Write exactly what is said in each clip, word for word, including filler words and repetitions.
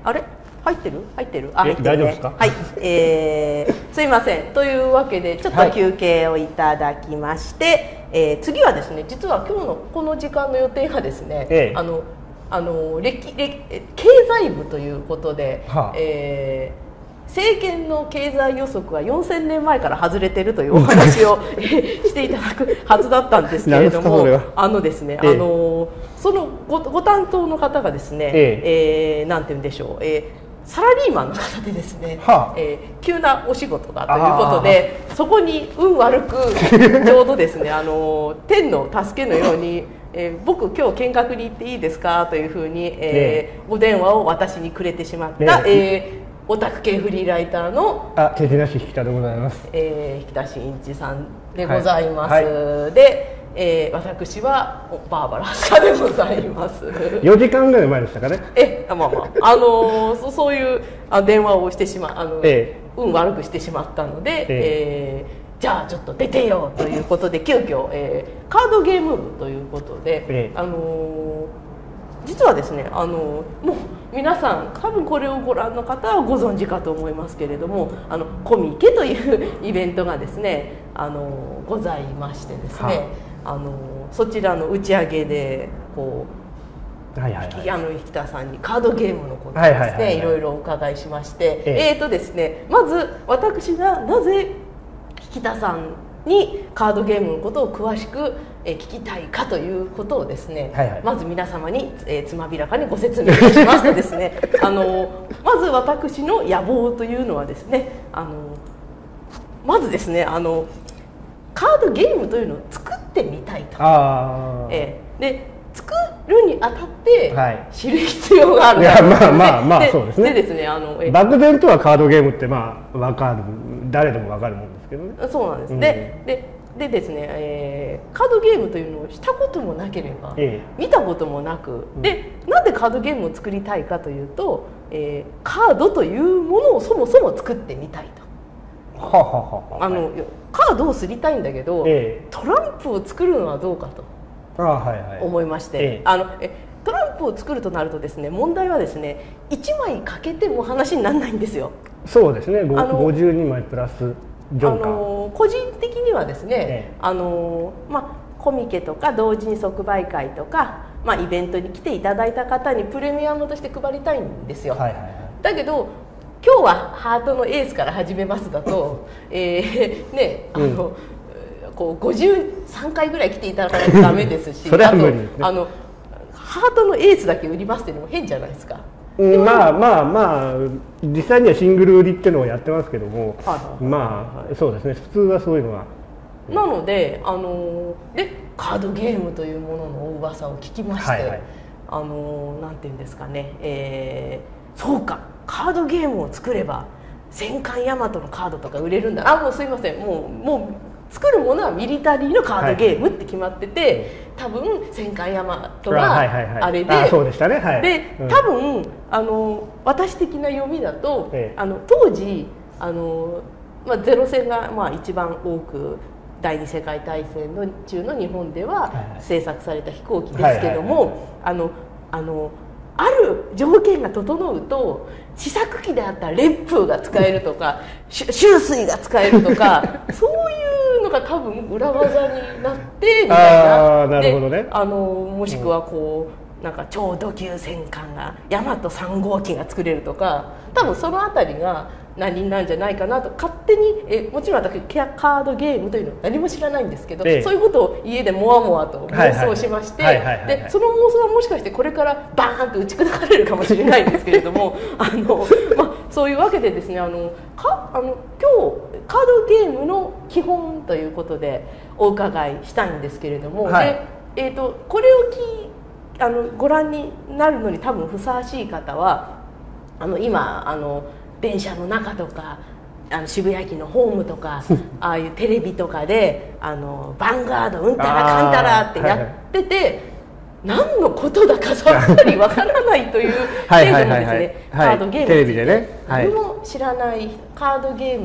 あれ入ってる入ってるあ、 え、大丈夫ですか？ はい、えー、すいません。というわけでちょっと休憩をいただきまして、はい、えー、次はですね、実は今日のこの時間の予定がですね、ええ、あのあの歴歴経済部ということで、はあ、えー政権の経済予測はよんせんねんまえから外れてるというお話をしていただくはずだったんですけれども、あのですね、ええ、あのその ご, ご担当の方がですね、えええー、なんて言うんでしょう、えー、サラリーマンの方でですね、はあ、えー、急なお仕事がということで、そこに運悪くちょうどですね、あの天の助けのように。えー、僕今日見学に行っていいですかというふうに、えー、お電話を私にくれてしまった、えー、オタク系フリーライターのあ、手品師引田でございます、 えー、引田真一さんでございます、はいはい、で、えー、私はバーバラスカでございますよじかんぐらい前でしたかね。 え、まあまあ、あのー、そ, そういうあ電話をしてしまう、あの、えー、運悪くしてしまったので、えーえーじゃあちょっと出てよということで急遽、えー、カードゲーム部ということで、ええ、あのー、実はですね、あのー、もう皆さん多分これをご覧の方はご存知かと思いますけれども、あのコミケというイベントがですね、あのー、ございましてですね、はあ、あのー、そちらの打ち上げでこうはいはいはい、あの引田さんにカードゲームのことをですねいろいろお伺いしまして、えええーとですね、まず私がなぜ引田さんにカードゲームのことを詳しく聞きたいかということをですね、はいはい、まず皆様に、えー、つまびらかにご説明いたしますとですねあのまず私の野望というのはですね、あのまずですねあのカードゲームというのを作ってみたいと。あ、えー、で作るにあたって知る必要がある、はい、いやまあまあまあそうですね。 でですね、あのえ漠然とはカードゲームってまあ分かる、誰でも分かるもんですけどね。 そうなんです、うん、でででですね、えー、カードゲームというのをしたこともなければ、ええ、見たこともなく、うん、でなんでカードゲームを作りたいかというと、えー、カードというものをそもそも作ってみたいと。ははははあのカードをすりたいんだけど、ええ、トランプを作るのはどうかと思いまして、ええ、あのえトランプを作るとなるとですね、問題はですねいちまいかけても話にならないんですよ。 そうですね、ごじゅうにまいプラスジョーカー。あの個人的にはですね、ええ、あのまあ、コミケとか同時に即売会とか、まあ、イベントに来ていただいた方にプレミアムとして配りたいんですよ。はいはいはい、だけど今日はハートのエースから始めますだと、えー、ねあの、うん、こうごじゅうさんかいぐらい来ていただかないとダメですしそれは無理ですね。 あとあのハートのエースだけ売りますっていうのも変じゃないですか。 まあまあまあ実際にはシングル売りっていうのをやってますけども、まあそうですね、普通はそういうのは。 なのであのでカードゲームというものの噂を聞きまして、はいはい、あのなんていうんですかね、えー、そうかカードゲームを作れば戦艦ヤマトのカードとか売れるんだ。あ、もうすいません、もうもう作るものはミリタリーのカードゲームって決まってて、はい、多分戦艦ヤマトがあれで、 そうでしたね、はい、 で多分あの私的な読みだと、ええ、あの当時あの、まあ、ゼロ戦がまあ一番多く第二次世界大戦の中の日本では製作された飛行機ですけども、あのあのある条件が整うと試作機であったら烈風が使えるとか集水が使えるとかそういうのが多分裏技になってみたいな。 あ、なるほどね。 あのもしくはこうなんか超土級戦艦が大和さん号機が作れるとか、多分そのあたりが何なんじゃないかなと勝手に、えもちろん私カードゲームというのは何も知らないんですけど、ええ、そういうことを家でもわもわと妄想しまして、でその妄想はもしかしてこれからバーンと打ち砕かれるかもしれないんですけれどもあの、まあ、そういうわけでですね、あのかあの今日カードゲームの基本ということでお伺いしたいんですけれども、はい、でえー、とこれをきあのご覧になるのに多分ふさわしい方はあの今あの電車の中とかあの渋谷駅のホームとかああいうテレビとかであのヴァンガードうんたらかんたらってやってて、はいはい、何のことだかさっぱりわからないという程度のですねカードゲームについて、ね、はい、僕も知らないカードゲームの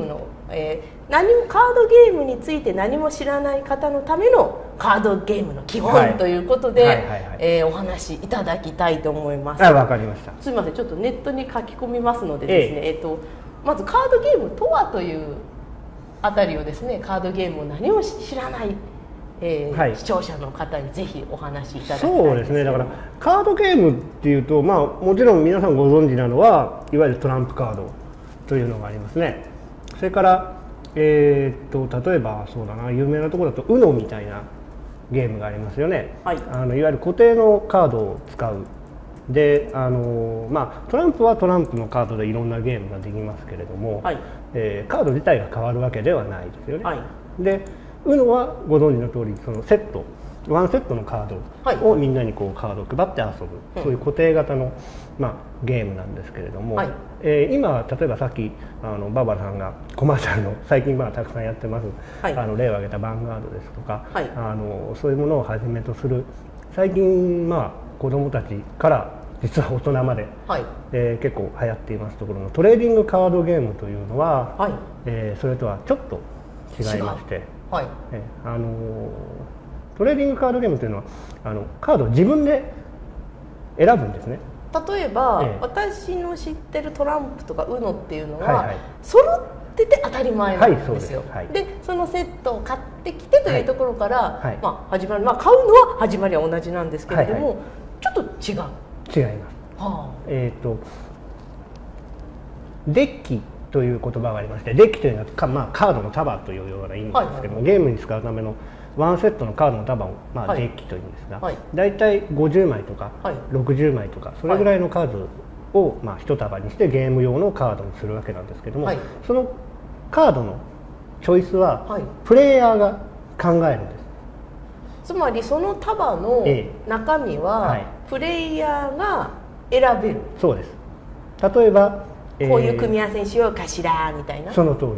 えー、何もカードゲームについて何も知らない方のためのカードゲームの基本、はい、ということでお話しいただきたいと思います。 あ、わかりました。 すみません、ちょっとネットに書き込みますのでですね、えーえーとまずカードゲームとはというあたりをですね、カードゲームを何も知らない、えーはい、視聴者の方にぜひお話しいただきたいです。 そうですね、だからカードゲームっていうと、まあ、もちろん皆さんご存知なのはいわゆるトランプカードというのがありますね。それから、えー、っと例えばそうだな、有名なところだと ウノ みたいなゲームがありますよね、はい、あのいわゆる固定のカードを使うで、あのまあ、トランプはトランプのカードでいろんなゲームができますけれども、はい、えー、カード自体が変わるわけではないですよね、はい、で ウノ はご存知の通りそのセットワンセットのカードをみんなにこうカードを配って遊ぶ、はい、そういう固定型の、まあ、ゲームなんですけれども、はい、えー、今例えばさっきあのバーバラさんがコマーシャルの最近まあたくさんやってます、はい、あの例を挙げたヴァンガードですとか、はい、あのそういうものをはじめとする最近まあ子どもたちから実は大人まで、はい、えー、結構流行っていますところのトレーディングカードゲームというのは、はい、えー、それとはちょっと違いまして、はい、えー、あのートレーディングカードゲームというのはあのカードを自分で選ぶんですね。 例えば、ええ、私の知ってるトランプとか ウノ っていうのは、はいはい、揃ってて当たり前なんですよ。はい、で、はい、そのセットを買ってきてというところから、はいはい、まあ、始まる、まあ、買うのは始まりは同じなんですけれども、はいはい、ちょっと違う。 違います。はあ、えっとデッキという言葉がありまして、デッキというのは、まあ、カードの束というような意味なんですけども、はいはいはい、ゲームに使うためのワンセットのカードの束を、まあ、はい、デッキというんですが、はい、だいたいごじゅうまいとか、はい、ろくじゅうまいとかそれぐらいのカードを、まあ、一束にしてゲーム用のカードにするわけなんですけども、はい、そのカードのチョイスは、はい、プレイヤーが考えるんです。 つまりその束の中身は、はい、プレイヤーが選べる。 そうです。例えばこういう組み合わせにしようかしらみたいな。 その通りです。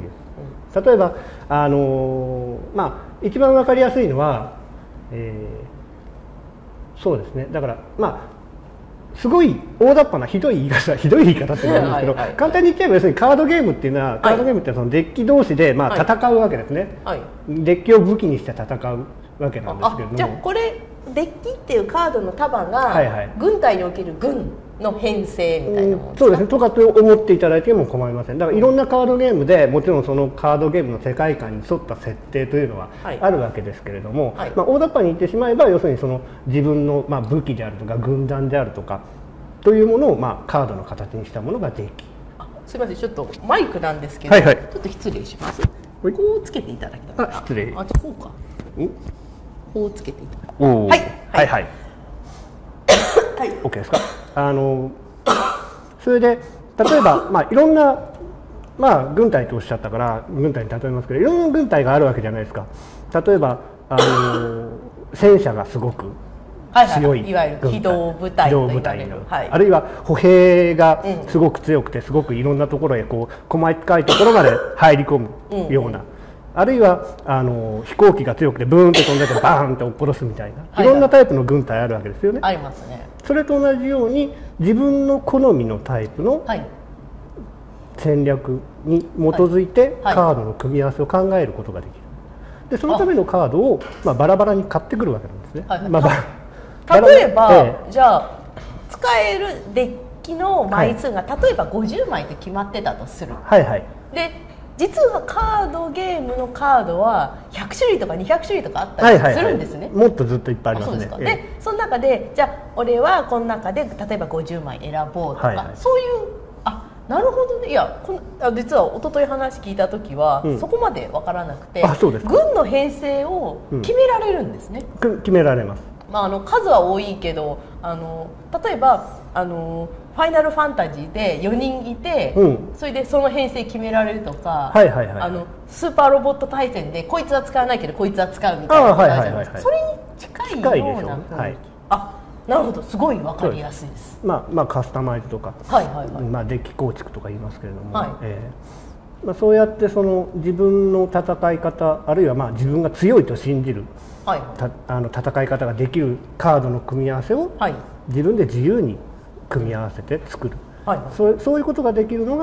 例えばあのー、まあ一番わかりやすいのは、えー、そうですね、だからまあすごい大雑把なひどい言い方ひどい言い方って言うんですけど、はいはい、簡単に言っちゃえば要するにカードゲームっていうのは、はい、カードゲームってそのデッキ同士でまあ戦うわけですね、はいはい、デッキを武器にして戦うわけなんですけれども、 じゃあこれデッキっていうカードの束が、はいはい、軍隊における軍の編成みたいなものですか？ そうですね、とかと思っていただいても構いません。だからいろんなカードゲームでもちろんそのカードゲームの世界観に沿った設定というのはあるわけですけれども、はい、まあ、大雑把に言ってしまえば要するにその自分のまあ武器であるとか軍団であるとかというものをまあカードの形にしたものがデッキ。 あ、すみません、ちょっとマイクなんですけど、はいはい、ちょっと失礼します。こうつけていただきたい。 あ、失礼。 あ、じゃあこうか。こうつけていただきたい。 はいはいはい。はい、OK ですか。あのそれで例えば、まあ、いろんな、まあ、軍隊とおっしゃったから軍隊に例えますけどいろんな軍隊があるわけじゃないですか。例えばあの戦車がすごく強い、はいはい、いわゆる機動部隊と言われる、 はい、あるいは歩兵がすごく強くてすごくいろんなところへこう細かいところまで入り込むような、うん、あるいはあの飛行機が強くてブーンと飛んでてバーンと落っ殺すみたいな、いろんなタイプの軍隊あるわけですよね。 ありますね。それと同じように自分の好みのタイプの戦略に基づいてカードの組み合わせを考えることができる。でそのためのカードをまあバラバラに買ってくるわけなんですね。はいはい、まあ、例えば、ええ、じゃあ使えるデッキの枚数が、はい、例えばごじゅうまいって決まってたとする。 はいはい、 で実はカードゲームのカードはひゃくしゅるいとかにひゃくしゅるいとかあったりするんですね。はいはいはい、もっとずっといっぱいありますね。 そうですか。で、ええ、その中でじゃあ俺はこの中で例えばごじゅうまい選ぼうとか、はいはい、そういうあなるほどね。いやこの実は一昨日話聞いた時は、うん、そこまで分からなくて、 あ、そうですか。 軍の編成を決められるんですね。 うん、決められます。 まあ、あの数は多いけどあの例えばあのファイナルファンタジーでよにんいて、うん、それでその編成決められるとか、はいはいはい、あのスーパーロボット対戦でこいつは使わないけどこいつは使うみたいなことあるじゃないですか。それに近いような雰囲気、はい、あ、なるほど、すごい分かりやすいです。 まあまあカスタマイズとか、はいはいはい、まあ、デッキ構築とか言いますけれども、はい、えーまあ、そうやってその自分の戦い方あるいはまあ自分が強いと信じる、はい、たあの戦い方ができるカードの組み合わせを、はい、自分で自由に組み合わせて作る、はい、そう、そういうことができるのが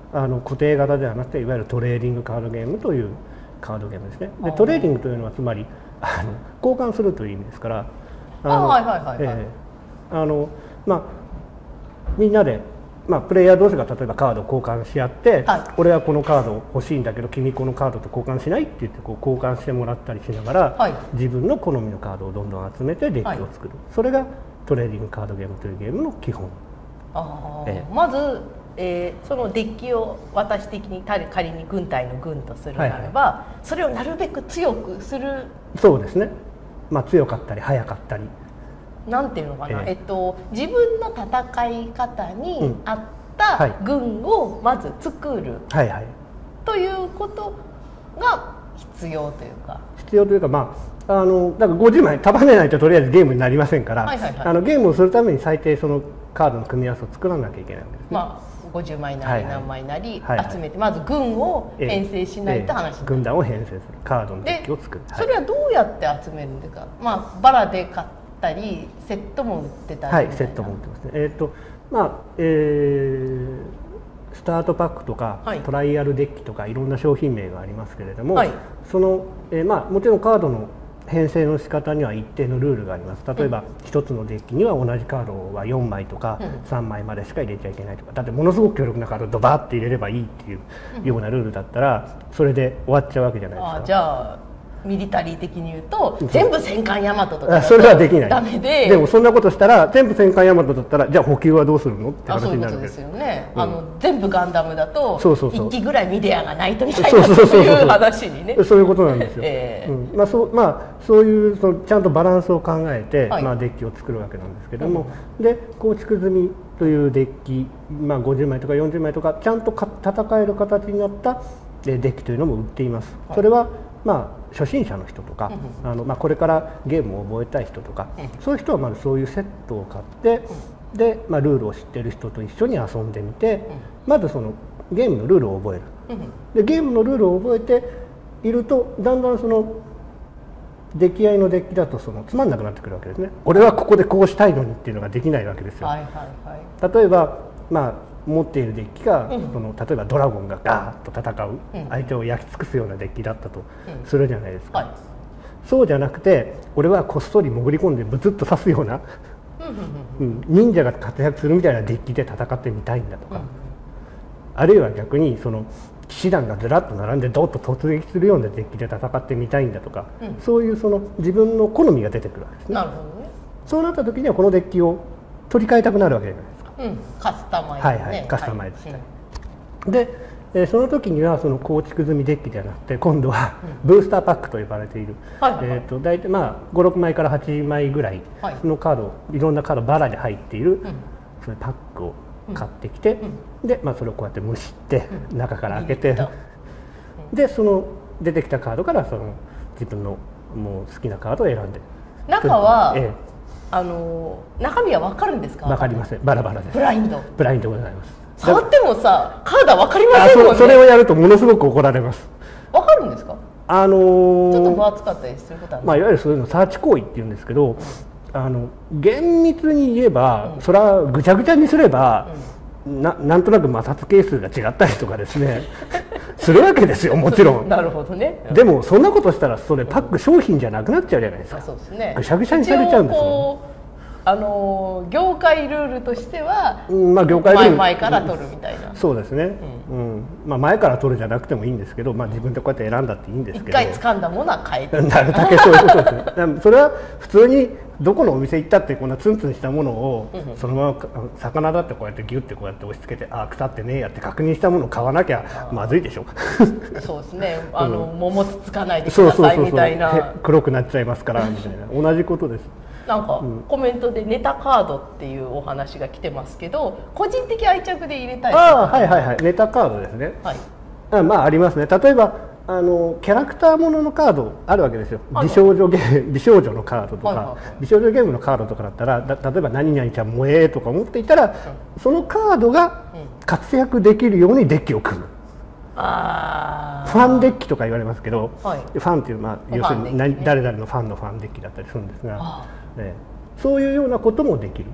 あの固定型ではなくていわゆるトレーディングカードゲームというカードゲームですね。でトレーディングというのはつまりあの交換するという意味ですから、あのまあみんなで、まあ、プレイヤー同士が例えばカードを交換し合って、はい、俺はこのカード欲しいんだけど君このカードと交換しないって言ってこう交換してもらったりしながら、はい、自分の好みのカードをどんどん集めてデッキを作る、はい、それがトレーディングカードゲームというゲームの基本。 あ、ええ、まず、えー、そのデッキを私的に仮に軍隊の軍とするならば、はいはい、それをなるべく強くする。 そうですね、まあ、強かったり速かったりなんていうのかな、えーえっと、自分の戦い方に合った軍をまず作る、うんはいはい、ということが必要というか必要というか、まあ、あのだからごじゅうまい束ねないととりあえずゲームになりませんから、はいはいはい、あのゲームをするために最低そのカードの組み合わせを作らなきゃいけないわけですね。 まあごじゅうまいなり何枚なり集めてまず軍を編成しないと話になる、 ええええ、軍団を編成するカードのデッキを作る。 それはどうやって集めるんですか。まあバラで買ったりセットも売ってたりみたいな。 はい、セットも売ってますね。えっとまあえー、スタートパックとか、はい、トライアルデッキとかいろんな商品名がありますけれども、はい、その、えー、まあもちろんカードの編成の仕方には一定のルールがあります。例えばひとつのデッキには同じカードはよんまいとかさんまいまでしか入れちゃいけないとか、だってものすごく強力なカードをドバーって入れればいいっていうようなルールだったらそれで終わっちゃうわけじゃないですか。 あ、じゃあミリタリー的に言うと全部戦艦大和とかだとそれはできない。 ダメで、 でもそんなことしたら全部戦艦大和だったらじゃあ補給はどうするのって話になるわけです。 そういうことですよね、うん、あの全部ガンダムだといっきぐらいミディアがないとみたいなそういう話にねそういうことなんですよ、えーうんまあそうまあ、そういうそのちゃんとバランスを考えて、はいまあ、デッキを作るわけなんですけども、うん、で構築済みというデッキ、まあ、ごじゅうまいとかよんじゅうまいとかちゃんとか戦える形になったデッキというのも売っています、はい、それはまあ初心者の人とか、うん、あのまあ、これからゲームを覚えたい人とか、うん、そういう人はまずそういうセットを買って、うん、で、まあ、ルールを知っている人と一緒に遊んでみて、うん、まずそのゲームのルールを覚える、うん、でゲームのルールを覚えているとだんだんその出来合いのデッキだとそのつまんなくなってくるわけですね。俺はここでこうしたいのにっていうのができないわけですよ。はいはいはい、例えば、まあ、持っているデッキが、うん、その例えばドラゴンがガーッと戦う、うん、相手を焼き尽くすようなデッキだったとするじゃないですか、うんはい、そうじゃなくて俺はこっそり潜り込んでブツッと刺すような、うん、忍者が活躍するみたいなデッキで戦ってみたいんだとか、うん、あるいは逆にその騎士団がずらっと並んでドッと突撃するようなデッキで戦ってみたいんだとか、うん、そういうその自分の好みが出てくるわけですね。なるほどね。そうなった時にはこのデッキを取り替えたくなるわけじゃないですか。うん、 カスタマイズ、ね、 はいはい、カスタマイズしたい、はい、で、えー、その時にはその構築済みデッキではなくて今度はブースターパックと呼ばれている、はいはいはい、えー、と大体まあごろくまいからはちまいぐらいのカード、はい、いろんなカードバラで入っている、うん、そういうパックを買ってきて、うん、で、まあ、それをこうやって蒸して、うん、中から開けて、うん、でその出てきたカードからその自分のもう好きなカードを選んで中は、ええ、あの中身は分かるんですか。 分かりません。バラバラです。 ブラインドブラインドございます。 触ってもさカードは分かりませんもんね。 そ, それをやるとものすごく怒られます。 分かるんですか。 あのー、 ちょっと分厚かったりすることある、 まあ、いわゆるそういうのサーチ行為っていうんですけど、あの厳密に言えば、うん、それはぐちゃぐちゃにすれば、うん、な, なんとなく摩擦係数が違ったりとかですねするわけですよ、もちろん。 なるほどね。 でもそんなことしたらそれパック商品じゃなくなっちゃうじゃないですか。そうですね。ぐしゃぐしゃにされちゃうんですよ。 あの業界ルールとしては、 うんまあ、業界ルール 前, 前から取るみたいな、 うん、そうですね、うんうんまあ、前から取るじゃなくてもいいんですけど、まあ、自分でこうやって選んだっていいんですけど、 一回掴んだものは変えてなるだけそういうことですね。それは普通にどこのお店行ったってこんなツンツンしたものをそのまま魚だってこうやってギュッてこうやって押し付けてあ腐ってねえやって確認したものを買わなきゃまずいでしょ。 そうですね。あの、うん、桃つつかないでくださいみたいな、 黒くなっちゃいますからみたいな同じことです。 なんかコメントでネタカードっていうお話が来てますけど、個人的愛着で入れたい。 ああはいはいはい、ネタカードですね。はい。あまあありますね。例えばあのキャラクターもののカードあるわけですよ。美少女ゲーム美少女のカードとか、はいはいはい、美少女ゲームのカードとかだったらだ例えば何々ちゃん萌えとか思っていたら、うん、そのカードが活躍できるようにデッキを組む。あファンデッキとか言われますけど、はい、ファンっていう、まあ、要するに、ね、誰々のファンのファンデッキだったりするんですが、ね、そういうようなこともできる。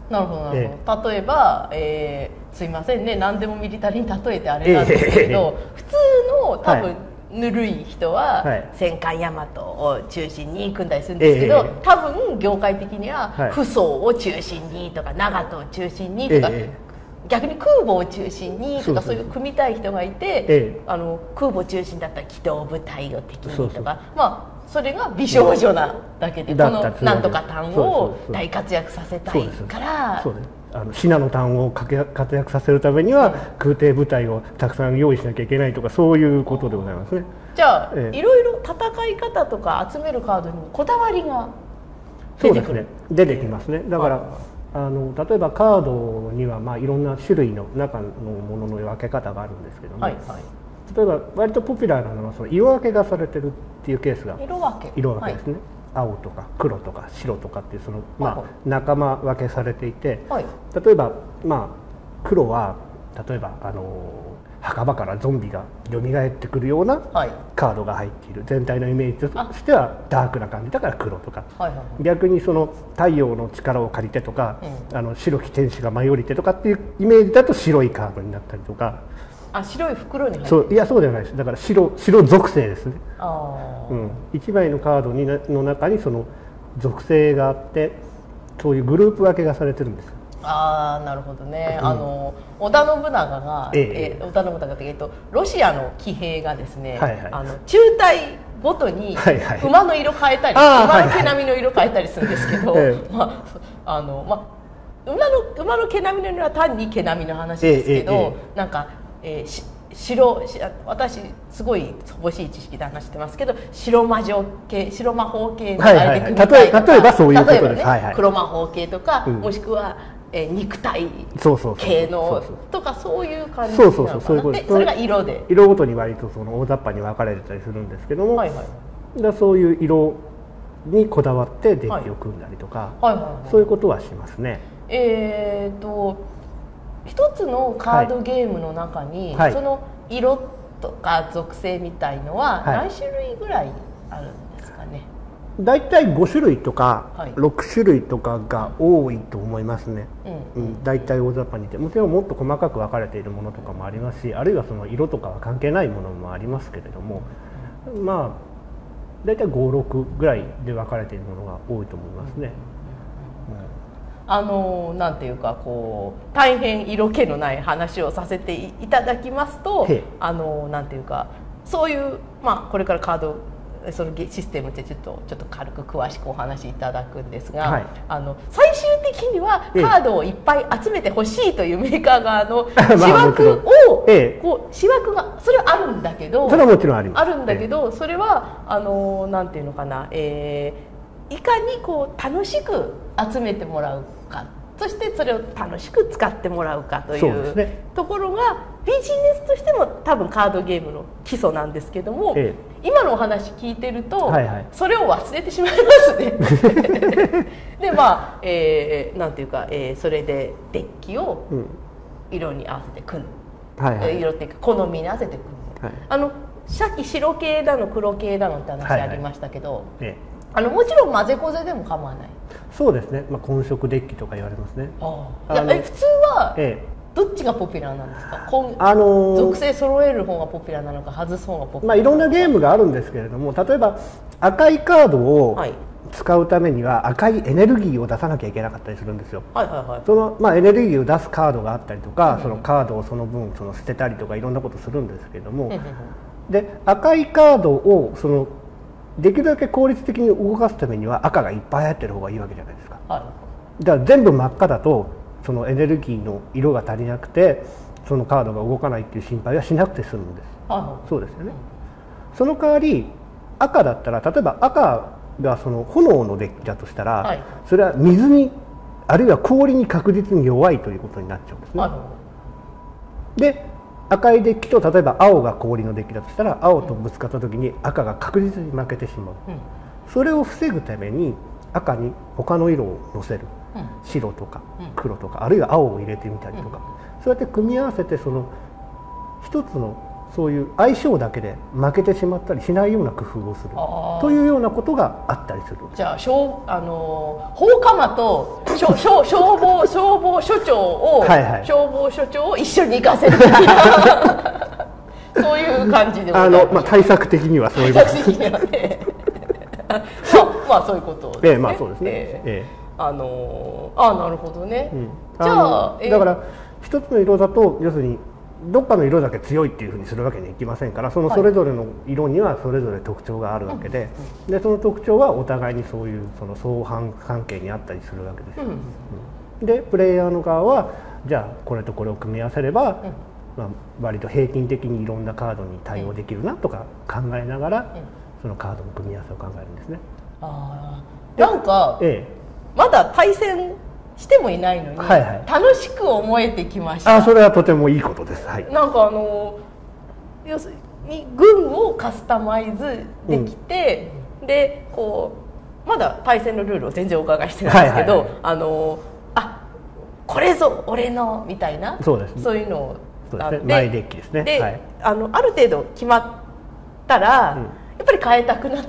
なるほどなるほど、えー、例えば、えー、すいませんね、何でもミリタリーに例えてあれなんですけれど、えー、普通の多分、はい、ぬるい人は、はい、戦艦大和を中心に組んだりするんですけど、えー、多分業界的には、はい、扶桑を中心にとか長門を中心にとか、えー逆に空母を中心にとかそういう組みたい人がいて、ええ、あの空母中心だったら機動部隊を敵にとか、まあそれが美少女なだけで、このなんとか単を大活躍させたいから、 あの信濃単を活躍させるためには空挺部隊をたくさん用意しなきゃいけないとか、そういうことでございますね。 じゃあ、ええ、いろいろ戦い方とか集めるカードにもこだわりが出てくる。そうですね、出てきますね。だからあの例えばカードにはまあいろんな種類の中のものの分け方があるんですけども、はいはい、例えば割とポピュラーなのはその色分けがされてるっていうケースが色分け色分けですね、はい、青とか黒とか白とかっていうその、まあ、仲間分けされていて、はい、例えば、まあ、黒は例えばあの墓場からゾンビが蘇ってくるようなカードが入っている、全体のイメージとしてはダークな感じだから黒とか、はいはいはい、逆にその太陽の力を借りてとか、うん、あの白き天使が舞い降りてとかっていうイメージだと白いカードになったりとか。 あ、白い袋に入ってる。 そういやそうではないです。だから白白属性ですね。あ、うん、いちまいのカードにの中にその属性があって、そういうグループ分けがされてるんです。 ああ、なるほどね、うん、あの織田信長が、えええー、織田信長というとロシアの騎兵がですね、はいはい、あの中隊ごとに馬の色変えたり、はいはい、馬の毛並みの色変えたりするんですけど、はいはい、まああのまあ、馬の馬の毛並みの色は単に毛並みの話ですけど、ええええ、なんか、えー、し白私すごい乏しい知識で話してますけど、白魔女系白魔法系のあれで組みたいとか、 例えばそういうことです。例えばね、 はいはい、黒魔法系とか、うん、もしくはえー、肉体系のとかそういう感じなのかな。でそれが色で色ごとに割とその大雑把に分かれてたりするんですけども、はいはい、だそういう色にこだわってデッキを組んだりとか、はいはいはいはい、そういうことはしますね。 えーと一つのカードゲームの中に、はい、その色とか属性みたいのは何種類ぐらいあるんですかね。 だいたいご種類とかろく種類とかが多いと思いますね。うんうん、だいたい大雑把に言って、もちろんもっと細かく分かれているものとかもありますし、あるいはその色とかは関係ないものもありますけれども、まあだいたいご、ろくぐらいで分かれているものが多いと思いますね。 うん、あのなんていうかこう大変色気のない話をさせていただきますと、あのなんていうかそういうまあこれからカードそのシステムってちょっとちょっと軽く詳しくお話しいただくんですが、はい、あの最終的にはカードをいっぱい集めてほしいというメーカー側の思惑を、ええ、こう思惑がそれはあるんだけど、 それはもちろんあります。 あるんだけど、ええ、それはあのなんていうのかな、えー、いかにこう楽しく集めてもらうか、そしてそれを楽しく使ってもらうかという、ね、ところがビジネスとしても多分カードゲームの基礎なんですけども、ええ、今のお話聞いてると、はいはい、それを忘れてしまいますね。でまあ、えー、なんていうか、えー、それでデッキを色に合わせて組む、うん、はいはい、色っていうか好みに合わせて組む、はい、あのさっき白系だの黒系だのって話ありましたけど、はいはい、ええ、あのもちろん混ぜこぜでも構わない。 そうですね、まあ、混色デッキとか言われますね。 ああ、いやえ普通は、ええ、どっちがポピュラーなんですか。あのー、属性揃える方がポピュラーなのか外す方がポピュラーなのか。 まあいろんなゲームがあるんですけれども、例えば赤いカードを使うためには赤いエネルギーを出さなきゃいけなかったりするんですよ。はいはいはい、そのまあエネルギーを出すカードがあったりとか、うん、そのカードをその分その捨てたりとかいろんなことするんですけれども、で赤いカードをそのできるだけ効率的に動かすためには赤がいっぱい入ってる方がいいわけじゃないですか。はい、だから全部真っ赤だとそのエネルギーの色が足りなくてそのカードが動かないっていう心配はしなくて済むんです。はい、そうですよね。その代わり赤だったら、例えば赤がその炎のデッキだとしたら、はい、それは水にあるいは氷に確実に弱いということになっちゃうんですね。はい、で赤いデッキと例えば青が氷のデッキだとしたら青とぶつかった時に赤が確実に負けてしまう、うん、それを防ぐために赤に他の色をのせる、うん、白とか黒とか、あるいは青を入れてみたりとか、うん、そうやって組み合わせてその一つのそういう相性だけで負けてしまったりしないような工夫をするというようなことがあったりする。 じゃあ、消あの放火魔と消消消防消防署長を、はいはい、消防署長を一緒に行かせるそういう感じでございます。 あの、まあ、対策的にはそういうことですね。 まあ、まあそういうことですね。 ええ、まあそうですね。ええ、 あのあなるほどね。うん、 じゃあ、だから一つの色だと要するにどっかの色だけ強いっていうふうにするわけにはいきませんから、そのそれぞれの色にはそれぞれ特徴があるわけで、はい、でその特徴はお互いにそういうその相反関係にあったりするわけです。うんうん、でプレイヤーの側はじゃあこれとこれを組み合わせれば、うん、まあ、割と平均的にいろんなカードに対応できるなとか考えながら、うん、そのカードの組み合わせを考えるんですね。 あなんか、ええ、まだ対戦してもいないのに、はいはい、楽しく思えてきました。 あ、それはとてもいいことです。はい、 なんかあの要するに軍をカスタマイズできて、うん、でこうまだ対戦のルールを全然お伺いしてないんですけど、はいはいはい、あのあこれぞ俺のみたいな、そうですね、そういうのをあって、マイデッキですね。 で、はい、あのある程度決まったら、うん、やっぱり変えたくなって、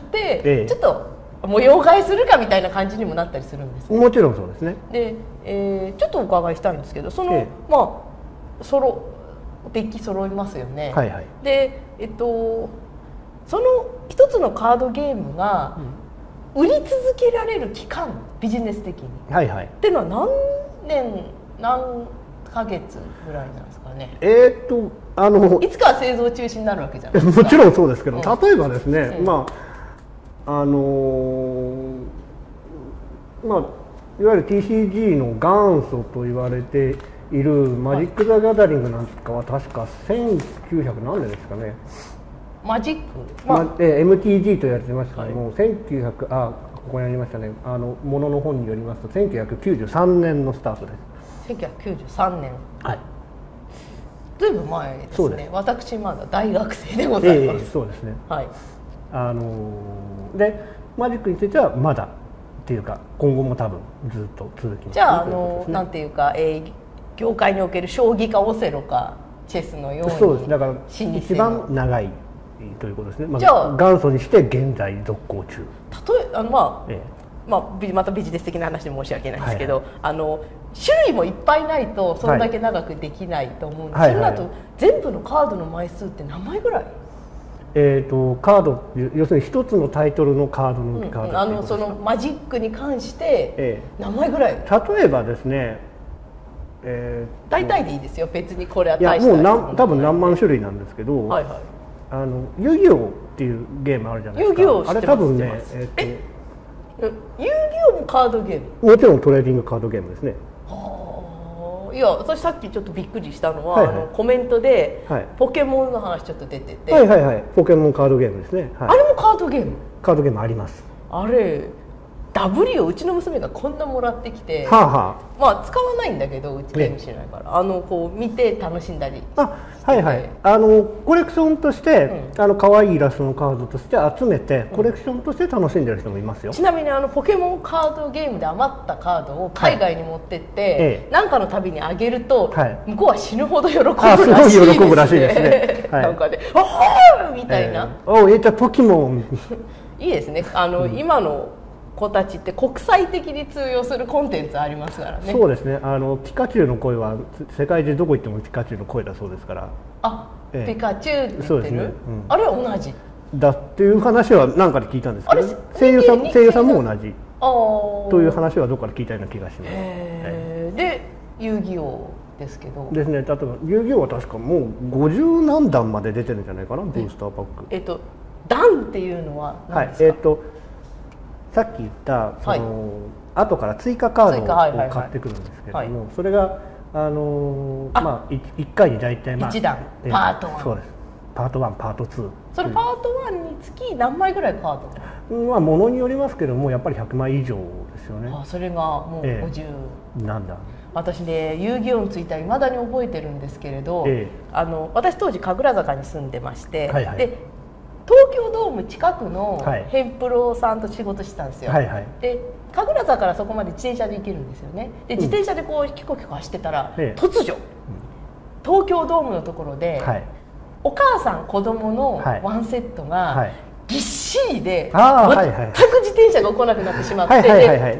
ええ、ちょっと模様替えするかみたいな感じにもなったりするんです、ね、 もちろんそうですね。 で、えー、ちょっとお伺いしたいんですけど、その、ええ、まあソロデッキ揃いますよね。はいはい、で、えっとその一つのカードゲームが売り続けられる期間、ビジネス的に、はいはい、っていうのは何年何ヶ月ぐらいなんですかね。 えー、っとあのいつかは製造中止になるわけじゃないですか。もちろんそうですけど、うん、例えばですね、うん、まああのー、まあいわゆる ティーシージー の元祖と言われているマジック・ザ・ギャザリングなんかは確かせんきゅうひゃく何年ですかね。 マジック、 まあえー、エムティージー と言われてましたけども、はい、せんきゅうひゃくあここにありましたね、あのものの本によりますとせんきゅうひゃくきゅうじゅうさんねんのスタートです。 せんきゅうひゃくきゅうじゅうさんねん、はい、ずいぶん前ですね。私まだ大学生でございます。えー、 そうですね。 はい、 あのー、でマジックについてはまだっていうか今後も多分ずっと続きます。 じゃあ、あのー、なんていうか、えー、業界における将棋かオセロかチェスのように、 そうです。だから一番長いということですね。まあ、じゃあ元祖にして現在続行中。 例えあのまあ、ええ、まあ、またビジネス的な話で申し訳ないんですけど、はいはい、あの種類もいっぱいないとそれだけ長くできないと思うんです、はい、それだと全部のカードの枚数って何枚ぐらい？ えー、とカード要するに一つのタイトルのカードのカード、うん、 あのそのマジックに関して何枚ぐらい？ええ、例えばですね、 えー、大体でいいですよ。別にこれは大したいやもう何多分何万種類なんですけど、はいはい、あの遊戯王っていうゲームあるじゃないですか。遊戯王知ってます。あれ多分ね、えー、とえ遊戯王もカードゲーム？ もちろんトレーディングカードゲームですね。 はあ、いや私さっきちょっとびっくりしたのは、はいはい、あのコメントで、はい、ポケモンの話ちょっと出てて、 はいはいはい、ポケモンカードゲームですね。はい、 あれもカードゲーム？ カードゲームあります。 あれダブリをうちの娘がこんなもらってきて、はあはあ、まあ使わないんだけどうちゲームしないから、ね、あのこう見て楽しんだりして、 あはいはい、あのコレクションとして、うん、あの可愛いイラストのカードとして集めてコレクションとして楽しんでる人もいますよ。 ちなみにあのポケモンカードゲームで余ったカードを海外に持ってって、何、はい、かのたびにあげると、はい、向こうは死ぬほど喜ぶらしいですね。 あ、すごい喜ぶらしいですね。 はい、なんかね、おーみたいな。 えー、おー、えー、ポケモンいいですね。あの、うん、今の子たちって国際的に通用するコンテンツありますからね。 そうですね。あのピカチュウの声は世界中どこ行ってもピカチュウの声だそうですから。 あ、ええ、ピカチュウって言ってる。そうですね。うん、あれは同じ。 だっていう話は何かで聞いたんですけど、声優さん声優さんも同じ。という話はどこかで聞いたような気がします。 へー、で遊戯王ですけど。 ですね。例えば遊戯王は確かもうごじゅう何弾まで出てるんじゃないかな、ブースターパック。 えっと弾っていうのは何ですか。 はい。えっと。さっき言ったその、はい、後から追加カードを買ってくるんですけれども、はいはいはい、それがあのー、まあいっかいに大体まあいちだん、えー、パートワン、 そうです。パートワン、パートツー。 それパートワンにつき何枚ぐらいカード？まあものによりますけどもやっぱりひゃくまい以上ですよね。 あ、それがもうごじゅう、 えー、なんだ。 私ね遊戯王についてはいまだに覚えてるんですけれど、えー、あの私当時神楽坂に住んでまして、はいはい、で東京ドーム近くのヘンプロさんと仕事してたんですよ、はいはい、で神楽坂からそこまで自転車で行けるんですよね。で自転車でこうキコキコ走ってたら、うん、突如、うん、東京ドームのところで、はい、 お母さん子供のワンセットがぎっしりで全く自転車が来なくなってしまって、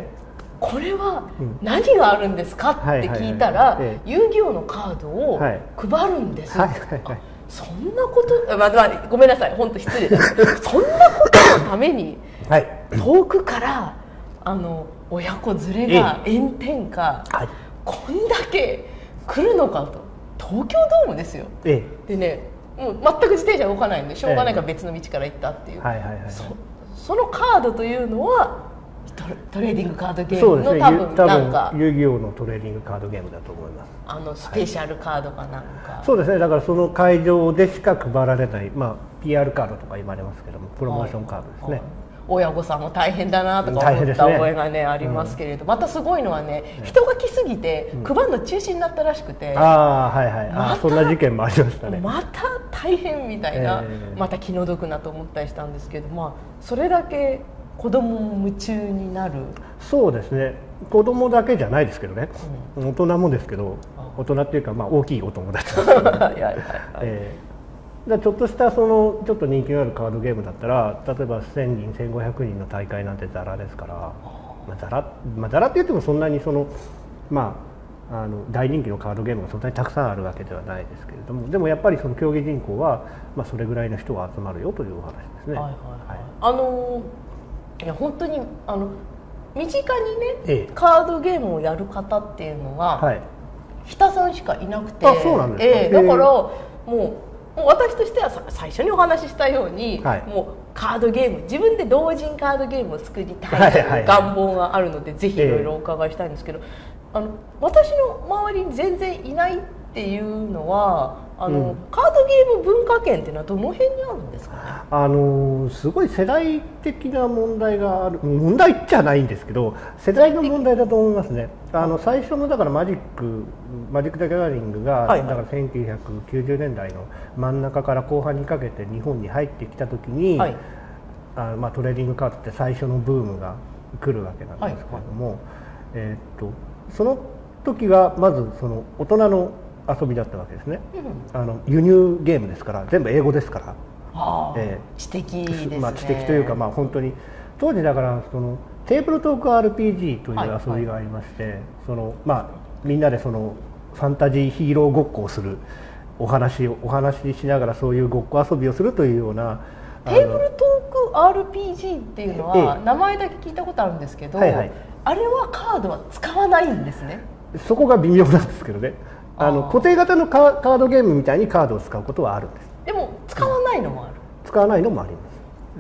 これは何があるんですかって聞いたら遊戯王のカードを配るんです。そんなこと、まあまあ、ごめんなさい本当失礼ですそんなことのために遠くからあの親子連れが炎天下、はい、こんだけ来るのかと。東京ドームですよ、ええ、でねもう全く自転車動かないんでしょうがないから別の道から行ったっていう、そのカードというのはト レ, トレーディングカードゲームの、ね、多分なんか遊戯王のトレーディングカードゲームだと思います。 あのスペシャルカードかなんか、 はい、そうですね。だからその会場でしか配られない、まあ、ピーアール カードとか言われますけどもプロモーションカードですね、はいはい、親御さんも大変だなとか思った覚えが、ね、ありますけれど、うん、またすごいのはね、人が来すぎて配るの中止になったらしくて、うん、ああはいはい、ま、あそんな事件もありましたね。また大変みたいな、えー、また気の毒なと思ったりしたんですけど、まあ、それだけ子供も夢中になる。そうですね。子供だけじゃないですけどね、うん、大人もですけど、大人っていうか、まあ、大きいお友達ですけど、ねえー、ちょっとしたそのちょっと人気のあるカードゲームだったら、例えばせんにんせんごひゃくにんの大会なんてザラですから、まあ、ザラ、まあ、ザラって言ってもそんなにその、まあ、あの大人気のカードゲームがそんなにたくさんあるわけではないですけれども、でもやっぱりその競技人口は、まあ、それぐらいの人が集まるよというお話ですね。はいはいはい、 あのいや本当にあの身近にね、ええ、カードゲームをやる方っていうのは、はい、日田さんしかいなくて、あ、そうなんですか。ええ、だからもうもう私としては最初にお話ししたように、はい、もうカードゲーム自分で同人カードゲームを作りたいという願望があるので、ぜひいろいろお伺いしたいんですけど、あの私の周りに全然いないっていうのはあの、うん、カードゲーム文化圏っていうのはどの辺にあるんですかね。 あのすごい世代的な問題がある、問題じゃないんですけど世代の問題だと思いますね。あの最初のだからマジックマジック・ザ・ギャザリングが、はいはい、だからせんきゅうひゃくきゅうじゅうねんだいの真ん中から後半にかけて日本に入ってきた時に、はい、あまあ、トレーディングカードって最初のブームが来るわけなんですけれども、はいはい、えー、っとその時はまずその大人の遊びだったわけですね、うん、あの輸入ゲームですから全部英語ですから、 はあ、えー、知的ですね。 まあ、知的というか、まあ、本当に当時だからそのテーブルトーク アールピージー という遊びがありまして、はいはい、そのまあ、みんなでそのファンタジーヒーローごっこをするお話をお話ししながらそういうごっこ遊びをするというような。 テーブルトーク アールピージー っていうのは、ええ、名前だけ聞いたことあるんですけど、はいはい、あれはカードは使わないんですね。 そこが微妙なんですけどね。あの固定型のカードゲームみたいにカードを使うことはあるんです。 でも使わないのもある、 うん、使わないのもあります。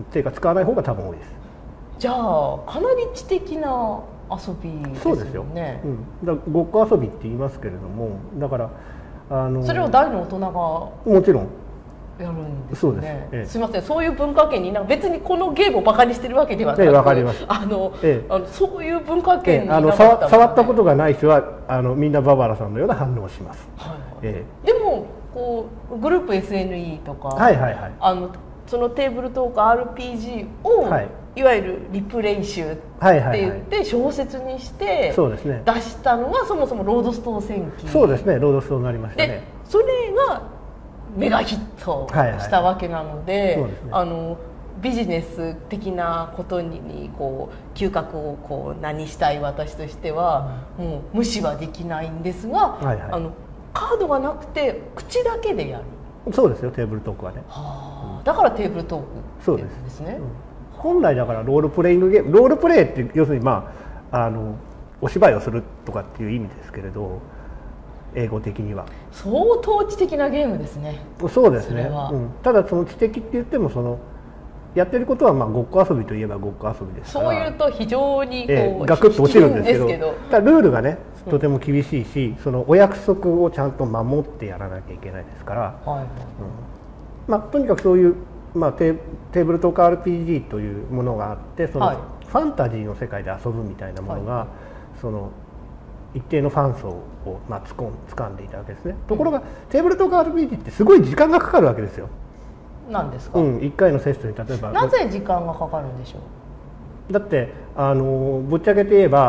っていうか使わない方が多分多いです。 じゃあかなり知的な遊びですよね。そうですよ、 うん、だからごっこ遊びって言いますけれども、だからあのそれを大の大人がもちろんやるんですね。そうです、ええ、すみません、そういう文化圏になんか別にこのゲームをバカにしてるわけではなく、ええ、わかります。あの、ええ、あのそういう文化圏になかった、ね、 ええ、あの触ったことがない人はあのみんなババラさんのような反応をします。はいはい、 ええ、でもこうグループ エスエヌイー とか、はいはいはい、あのそのテーブルトーク アールピージー を、はい、いわゆるリプレイ集って言って小説にして出したのがそもそもロードストー戦記。 そうですね、ロードストーになりましたね。 でそれがメガヒットしたわけなので、あのビジネス的なことにこう嗅覚をこう何したい私としてはもう無視はできないんですが、はいはい、あのカードがなくて口だけでやる。 そうですよ、テーブルトークはね。 はあ、だからテーブルトークって言うんですね。 本来だからロールプレイングゲーム、ロールプレイって要するに、まあ、あのお芝居をするとかっていう意味ですけれど、英語的には相当知的なゲームですね。 そうですね、うん、ただその知的って言ってもそのやってることはまあごっこ遊びといえばごっこ遊びですから、 そういうと非常にこう、 えー、ガクッと落ちるんですけど、ただルールがねとても厳しいし、そのお約束をちゃんと守ってやらなきゃいけないですから、はいはい、うん、まあ、とにかくそういう、まあ、テ, テーブルトーク アールピージー というものがあって、その、はい、ファンタジーの世界で遊ぶみたいなものが、はい、その一定のファン層を、まあ、つこん掴んでいたわけですね。ところが、うん、テーブルトーク アールピージー ってすごい時間がかかるわけですよ。 なんですか、 うん、いっかいのセットに例えばなぜ時間がかかるんでしょう。 だってあのぶっちゃけて言えば、はい、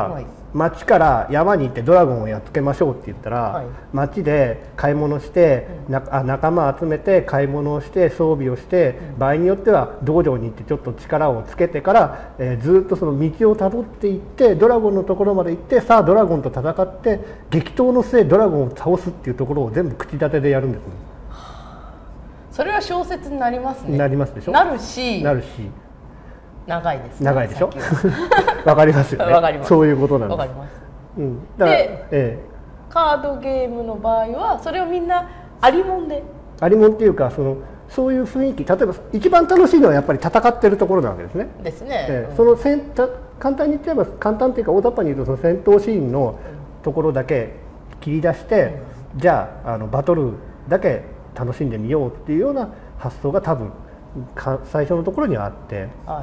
町から山に行ってドラゴンをやっつけましょうって言ったら、はい、町で買い物して、うん、なあ仲間集めて買い物をして装備をして、うん、場合によっては道場に行ってちょっと力をつけてから、えー、ずっとその道をたどっていってドラゴンのところまで行って、さあドラゴンと戦って激闘の末ドラゴンを倒すっていうところを全部口立てでやるんですね。 それは小説になりますね。 なりますでしょ。 なるしなるし長いです、ね、 長いでしょわかりますよね。 わかります。 そういうことなんです。 わかります、 うん、だからで、ええ、カードゲームの場合はそれをみんなありもんでありもんっていうかそのそういう雰囲気、例えば一番楽しいのはやっぱり戦ってるところなわけですね。 ですね、 ええ、その戦簡単に言っちゃえば簡単っていうか大雑把に言うとその戦闘シーンのところだけ切り出して、うん、じゃあ、あのバトルだけ楽しんでみようっていうような発想が多分か最初のところにはあって、はい、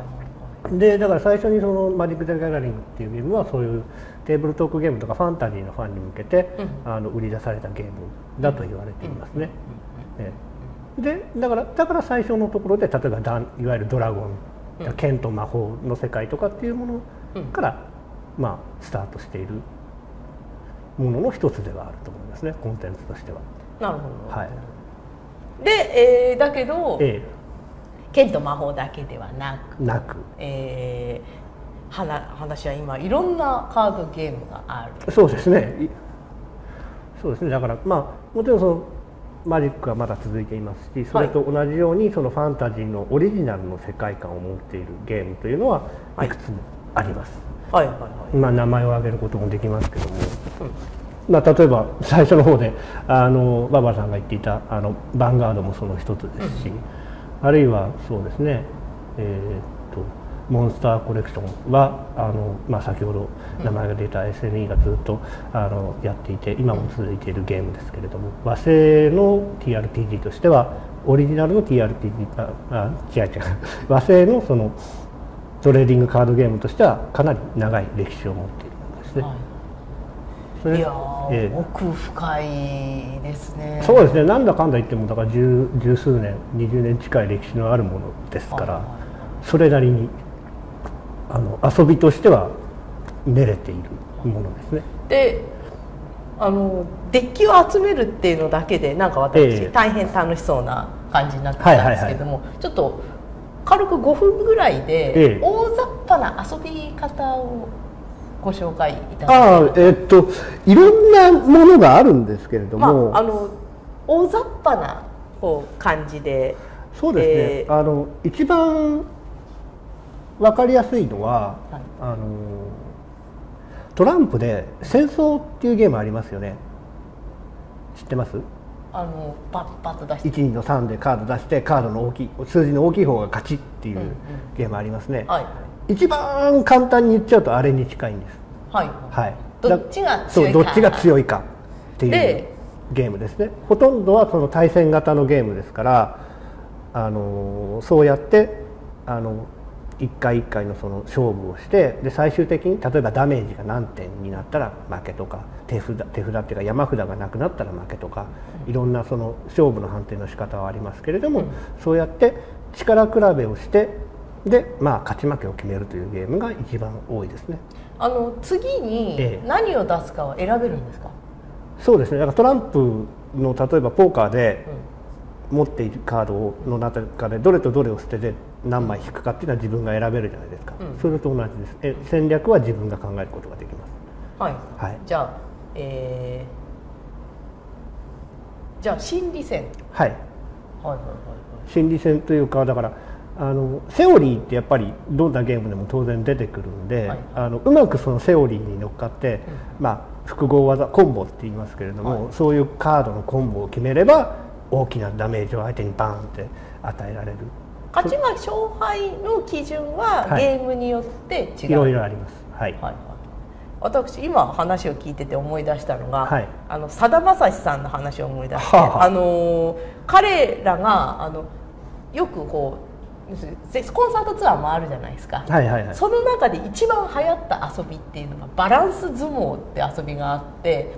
でだから最初にそのマジック・ザ・ギャザリングっていうゲームはそういうテーブルトークゲームとかファンタジーのファンに向けて、うん、あの売り出されたゲームだと言われていますね。でだからだから最初のところで例えばダンいわゆるドラゴン、うん、剣と魔法の世界とかっていうものから、うん、まあスタートしているものの一つではあると思いますね、コンテンツとしては。 なるほど、 はい、 で、えー、だけど、 ええ、 剣と魔法だけではなくなく、 えー、話は今いろんなカードゲームがある。 そうですね。そうですね。だからまあもちろんそのマジックはまだ続いていますし、それと同じようにそのファンタジーのオリジナルの世界観を持っているゲームというのはいくつもあります。はいはいはい。まあ名前を挙げることもできますけども、うん、まあ例えば最初の方であのババさんが言っていたあのヴァンガードもその一つですし、うん、あるいはそうですね。えー、っとモンスターコレクションはあの、まあ、先ほど名前が出た エスエヌイー がずっとあのやっていて今も続いているゲームですけれども、和製の ティーアールピージー としてはオリジナルの ティーアールピージー ああ違う違う和製のそのトレーディングカードゲームとしてはかなり長い歴史を持っているものですね。はい、 それいやー、えー、奥深いですね。 そうですね。なんだかんだ言ってもだから十十数年にじゅうねん近い歴史のあるものですから、はい、それなりにあの遊びとしては練れているものですね。 で、あのデッキを集めるっていうのだけでなんか私、えー、大変楽しそうな感じになってきたんですけども、はいはいはい、ちょっと軽くごふんぐらいで、えー、大雑把な遊び方をご紹介いただきます。ああ、えー、っといろんなものがあるんですけれども、 まあ、あの大雑把なこう感じで、 そうですね。えー、あの一番分かりやすいのは、はい、あのトランプで戦争っていうゲームありますよね。知ってます？ あのパッパッと出していちにのさんでカード出してカードの大きい数字の大きい方が勝ちっていうゲームありますね。うんうん、はい、一番簡単に言っちゃうとあれに近いんです。はい、はい、 どっちが強いか、 そうどっちが強いかっていうゲームですね。ほとんどはその対戦型のゲームですから、あのそうやってあの一回一回のその勝負をして、で最終的に例えばダメージが何点になったら負けとか、手札手札っていうか山札がなくなったら負けとか、いろんなその勝負の判定の仕方はありますけれども、うん、そうやって力比べをしてで、まあ、勝ち負けを決めるというゲームが一番多いですね。 あの次に何を出すかは選べるんですか？ ええ、そうですね。だからトランプの例えばポーカーで持っているカードの中でどれとどれを捨てて何枚引くかっていうのは自分が選べるじゃないですか。うん、それと同じです。え戦略は自分が考えることができます。 はい。はい、じゃあ、えー、じゃあ心理戦。 はい。はいはいはいはい。心理戦というかだからあのセオリーってやっぱりどんなゲームでも当然出てくるんで、はい、あのうまくそのセオリーに乗っかって、うん、まあ複合技コンボって言いますけれども、はい、そういうカードのコンボを決めれば大きなダメージを相手にバーンって与えられる。 勝ち負け勝敗の基準はゲームによって違う。 いろいろあります。はい。はいはい、 私今話を聞いてて思い出したのが、はい、あのさだまさしさんの話を思い出して、はあはあ、あの彼らがあのよくこうコンサートツアーもあるじゃないですか。はいはいはい、その中で一番流行った遊びっていうのがバランス相撲って遊びがあって、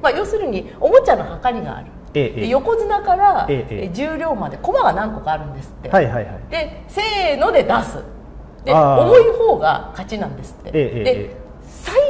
まあ、要するにおもちゃのはかりがある。ええ、横綱から重量まで駒が何個かあるんですって。はいはいはい、でせーので出す。で重い方が勝ちなんですって。ええ、で最初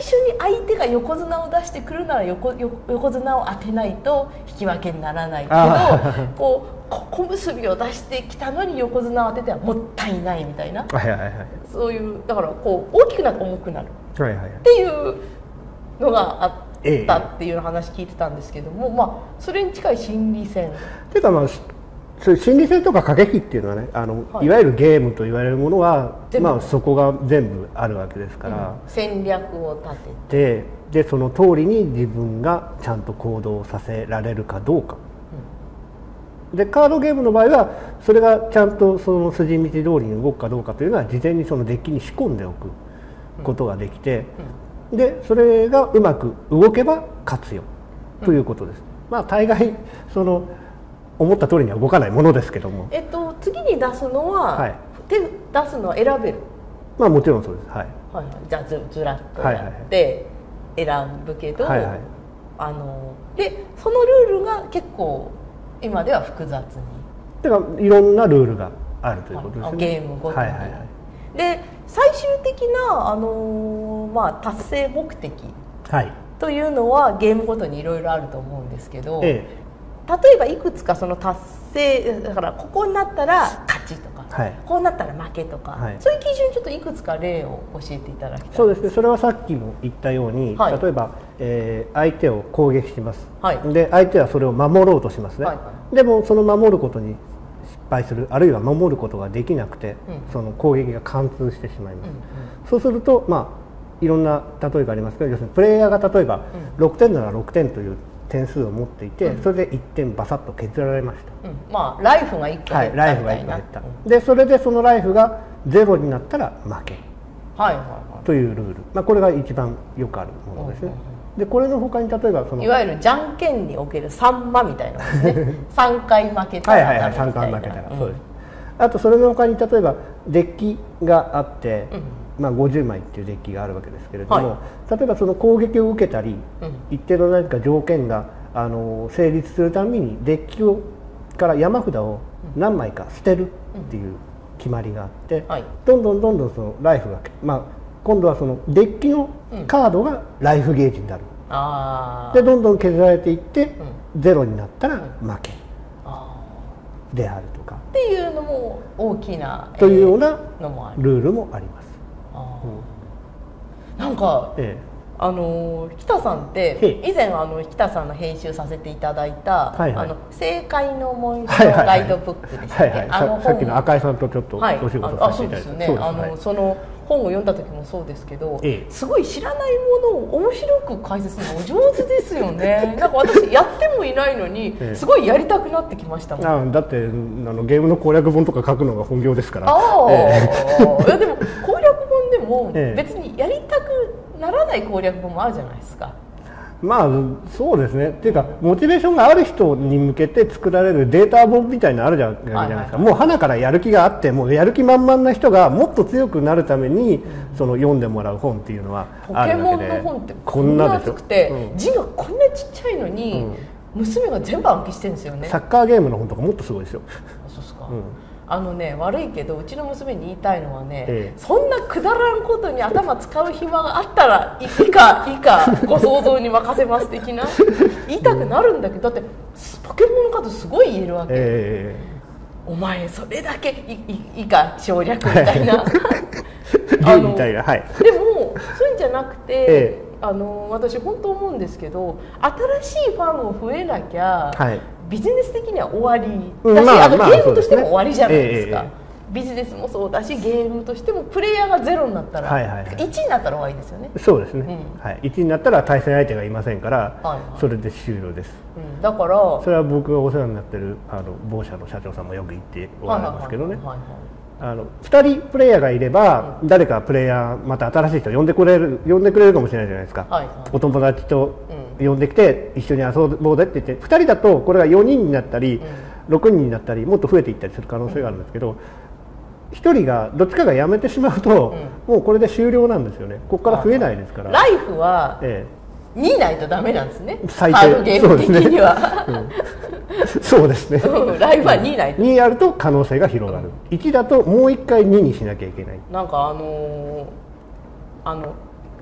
初に相手が横綱を出してくるなら 横, 横綱を当てないと引き分けにならないけどこう小結びを出してきたのに横綱を当ててはもったいないみたいな、はいはいはい、そういうだからこう大きくなって重くなるっていうのがあったっていう話聞いてたんですけども、まあ、それに近い心理戦っていうかまあそういう心理戦とか駆け引きっていうのはねあの、はい、いわゆるゲームと言われるものは、まあ、そこが全部あるわけですから、 うん、戦略を立ててででその通りに自分がちゃんと行動させられるかどうか、うん、でカードゲームの場合はそれがちゃんとその筋道通りに動くかどうかというのは事前にそのデッキに仕込んでおくことができて、うんうん、でそれがうまく動けば勝つよということです、うん、まあ大概その思った通りには動かないものですけども、 えっと、次に出すのは、はい、手出すのは選べる、 まあもちろんそうです、はいはいはい、じゃあ ず, ずらっとやって選ぶけど、はいはい、あのでそのルールが結構今では複雑にだからいろんなルールがあるということですね、はい、 ゲームごとに、はいはいはい、で最終的な、あのーまあ、達成目的というのはゲームごとにいろいろあると思うんですけど、ええ例えばいくつかその達成だからここになったら勝ちとか、はい、こうなったら負けとか、はい、そういう基準ちょっといくつか例を教えていただきたいです。 そうですね、それはさっきも言ったように、はい、例えば、えー、相手を攻撃します、はい、で相手はそれを守ろうとしますね、はいはい、でもその守ることに失敗するあるいは守ることができなくて、うん、その攻撃が貫通してしまいます、うんうん、そうするとまあいろんな例えがありますけど要するにプレイヤーが例えばろくてんならろくてんという点数を持っていて、うん、それでいってんバサッと削られました、 うん、まあライフがいっこ減ったみたいな、はい、ライフがいっこ減った、 うん、でそれでそのライフがゼロになったら負け、はいはいはい、というルール、まあ、これが一番よくあるものですね、うんうんうん、でこれの他に例えばそのいわゆるじゃんけんにおけるさんまみたいなものですねさんかい負けたらダメみたいな、はいはいはい、さんかい負けたら、うん、そうです。 あとそれの他に例えばデッキがあって、うんまあ、ごじゅうまいっていうデッキがあるわけですけれども、はい、例えばその攻撃を受けたり、うん、一定の何か条件があの成立するためにデッキをから山札を何枚か捨てるっていう決まりがあって、うんはい、どんどんどんどんそのライフが、まあ、今度はそのデッキのカードがライフゲージになる、うん、あでどんどん削られていって、うん、ゼロになったら負け、うん、であるとかっていうのも大きなというようなルールもあります。 うん、なんか、ええ、あの北さんって以前あの北さんの編集させていただいた、はいはい、あの正解の文章ガイドブックでしたね。 さっきの赤井さんとちょっとお仕事させていただいた、 はい、あ、そうですね。あの、はい、その本を読んだ時もそうですけど、ええ、すごい知らないものを面白く解説するのお上手ですよね。なんか私やってもいないのに、ええ、すごいやりたくなってきましたもん。 あ、だってあのゲームの攻略本とか書くのが本業ですから。 ああ、ええ、いやでも攻略本でも別にやりたくならない攻略本もあるじゃないですか。 まあそうですね。っていうかモチベーションがある人に向けて作られるデータ本みたいなのあるじゃないですか。もう花からやる気があってもうやる気満々な人がもっと強くなるために、うん、その読んでもらう本っていうのはあるわけで。 ポケモンの本ってこんな厚くて、うん、字がこんなちっちゃいのに、うん、娘が全部暗記してるんですよね。 サッカーゲームの本とかもっとすごいですよ。 そうですか。うん、あのね、悪いけどうちの娘に言いたいのはね、ええ、そんなくだらんことに頭使う暇があったらいいかいいかご想像に任せます的な言いたくなるんだけど、だってポケモンのカードすごい言えるわけ、えー、お前それだけいいいか省略みたいなあのみたいな、はい、でもそういうんじゃなくて、えー、あの私本当思うんですけど新しいファンも増えなきゃ、はい、ビジネス的には終わりだし、まあ、あのゲームとしても終わりじゃないですか、えービジネスもそうだしゲームとしてもプレイヤーがゼロになったら、はいはいはい、いちになったら終わりですよね。 そうですね、うん、はい、いちになったら対戦相手がいませんから、はいはい、それで終了です、 うん、だからそれは僕がお世話になってるあの某社の社長さんもよく言っておられますけどね、あのふたりプレイヤーがいれば、うん、誰かプレイヤーまた新しい人呼んでくれる呼んでくれるかもしれないじゃないですか、はいはい、お友達と呼んできて、うん、一緒に遊ぼうでって言ってふたりだとこれがよにんになったり、うん、ろくにんになったりもっと増えていったりする可能性があるんですけど、うん、ひとりがどっちかが辞めてしまうと、うん、もうこれで終了なんですよね。ここから増えないですから。 ライフはにいないとダメなんですね。最低カードゲーム的には。 そうですね。 うん、ライフはにいないと。 にあると可能性が広がる。いちだともういっかいににしなきゃいけない。 なんかあのー、あの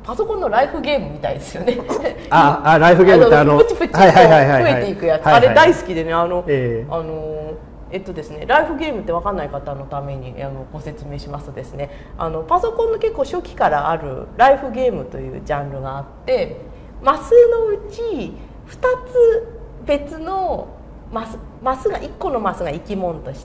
パソコンのライフゲームみたいですよね。 ああ、ライフゲームってあのプチプチと増えていくやつ、あれ大好きでね、あの、えー、あのえっとですね、ライフゲームって分かんない方のためにあのご説明しますとですね、あのパソコンの結構初期からあるライフゲームというジャンルがあって、マスのうちふたつ別のマス、マスがいっこのマスが生き物として、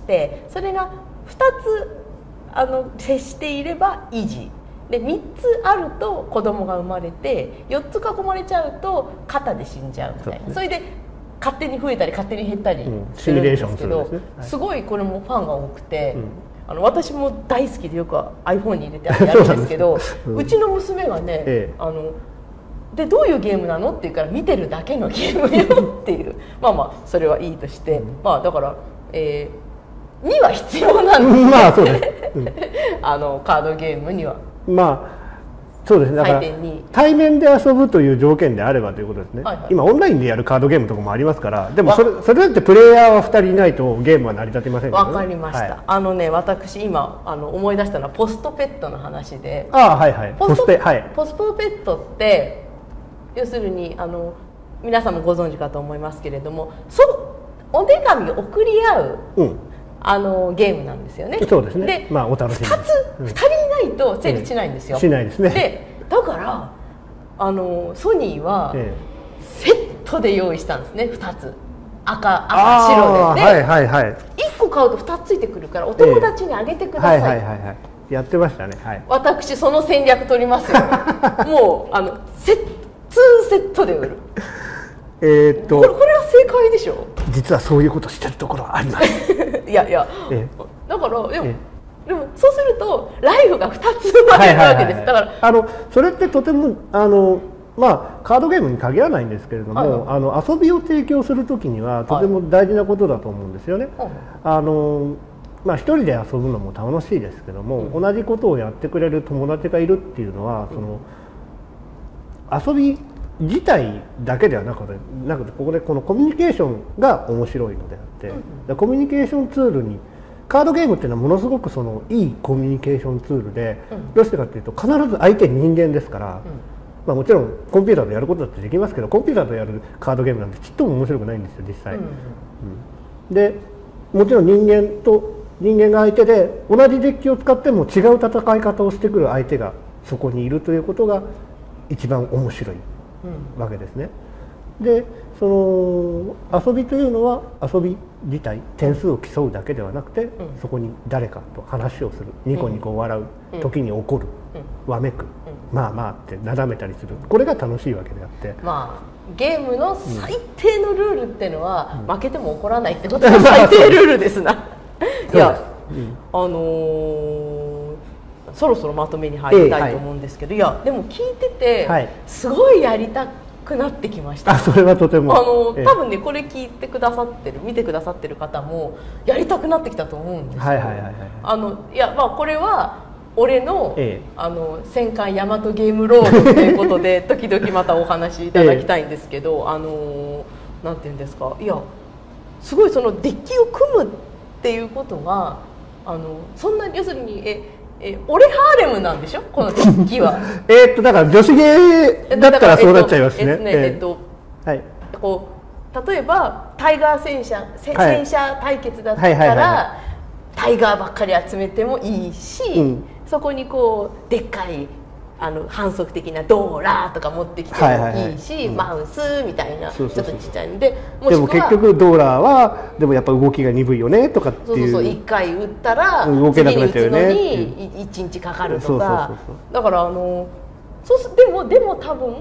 それがふたつあの接していれば維持で、みっつあると子供が生まれて、よっつ囲まれちゃうと肩で死んじゃうみたいな、 そ, ね、それで勝手に増えたり勝手に減ったりするんですけど、うん、す, ねはい、すごいこれもファンが多くて、うん、あの私も大好きでよく iPhone に入れてやるんですけどう, うちの娘がね、ええ、あのでどういうゲームなのって言うから、見てるだけのゲームよっていうまあまあそれはいいとして、うん、まあだから、えー、には必要なんですね、まあそうです、うん、あのカードゲームには。 まあそうですね、だから対面で遊ぶという条件であればということですね、はいはい、今オンラインでやるカードゲームとかもありますから、でもそれそれだってプレイヤーはふたりいないとゲームは成り立てませんからね。 わかりました、はい、あのね、私今あの思い出したのはポストペットの話で、 ああはいはい、 ポストペ、はい、ポストペットって要するにあの皆さんもご存知かと思いますけれども、そお手紙を送り合う、うんあのゲームなんですよね。 そうですね。で、まあお楽しみ。 ふたつ、うん、ふたりいないと成立しないんですよ。 うん、しないですね。 で、だからあのソニーはセットで用意したんですね。ふたつ、赤、赤、白で。で、はいはいはい。いっこ買うとふたつついてくるから、お友達にあげてください。えー、はいはいはいはい。 やってましたね。はい。 私その戦略取りますよ。もうあのセット、ツーセットで売る。 えー、っとこれ、これは正解でしょ。 実はそういうことしてるところはあります。 いやいや、えだからでも、でもそうするとライフがふたつ生まれるわけです。だからあのそれってとてもあのまあカードゲームに限らないんですけれども、はいはい、あの遊びを提供するときにはとても大事なことだと思うんですよね。はい、あのまあ一人で遊ぶのも楽しいですけども、うん、同じことをやってくれる友達がいるっていうのは、その、うん、遊び自体だけではなくて、なくてここでこのコミュニケーションが面白いのであって、うん、コミュニケーションツールにカードゲームっていうのはものすごくそのいいコミュニケーションツールで、うん、どうしてかっていうと必ず相手人間ですから、うん、まあ、もちろんコンピューターでやることだってできますけど、コンピューターとやるカードゲームなんてちっとも面白くないんですよ実際、うんうん、でもちろん人間と人間が相手で同じデッキを使っても違う戦い方をしてくる相手がそこにいるということが一番面白いわけですね。でその遊びというのは遊び自体点数を競うだけではなくて、うん、そこに誰かと話をする、ニコニコ笑う、うん、時に怒る、うん、わめく、うん、まあまあってなだめたりする、これが楽しいわけであって、 まあゲームの最低のルールっていうのは、うん、負けても怒らないってことが最低ルールですな。いや、うん、あのー、そろそろまとめに入りたいと思うんですけど、えーはい、いやでも聞いてて、はい、すごいやりたくなってきました。 あ、それはとてもあの、えー、多分ねこれ聞いてくださってる見てくださってる方もやりたくなってきたと思うんですよ。はいはいはいはい、あのいやまあこれは俺の、ええ、あの戦艦大和ゲームロードということで時々またお話しいただきたいんですけど、ええ、あのなんていうんですか、いやすごいそのデッキを組むっていうことがあのそんな要するにええ俺ハーレムなんでしょこのデッキは。 えっとだから女子ゲーだったらそうなっちゃいますね。 えっとこう例えばタイガー戦車戦車対決だったらタイガーばっかり集めてもいいし、うん、そこにこうでっかいあの反則的なドーラーとか持ってきてもいいし、マウスみたいなちょっとちっちゃいんで、 でも結局ドーラーはでもやっぱ動きが鈍いよねとかっていう、そうそうそう、 いっかい打ったら次に打つのにいちにちかかるとか、だからあのそうでもでも多分、うん、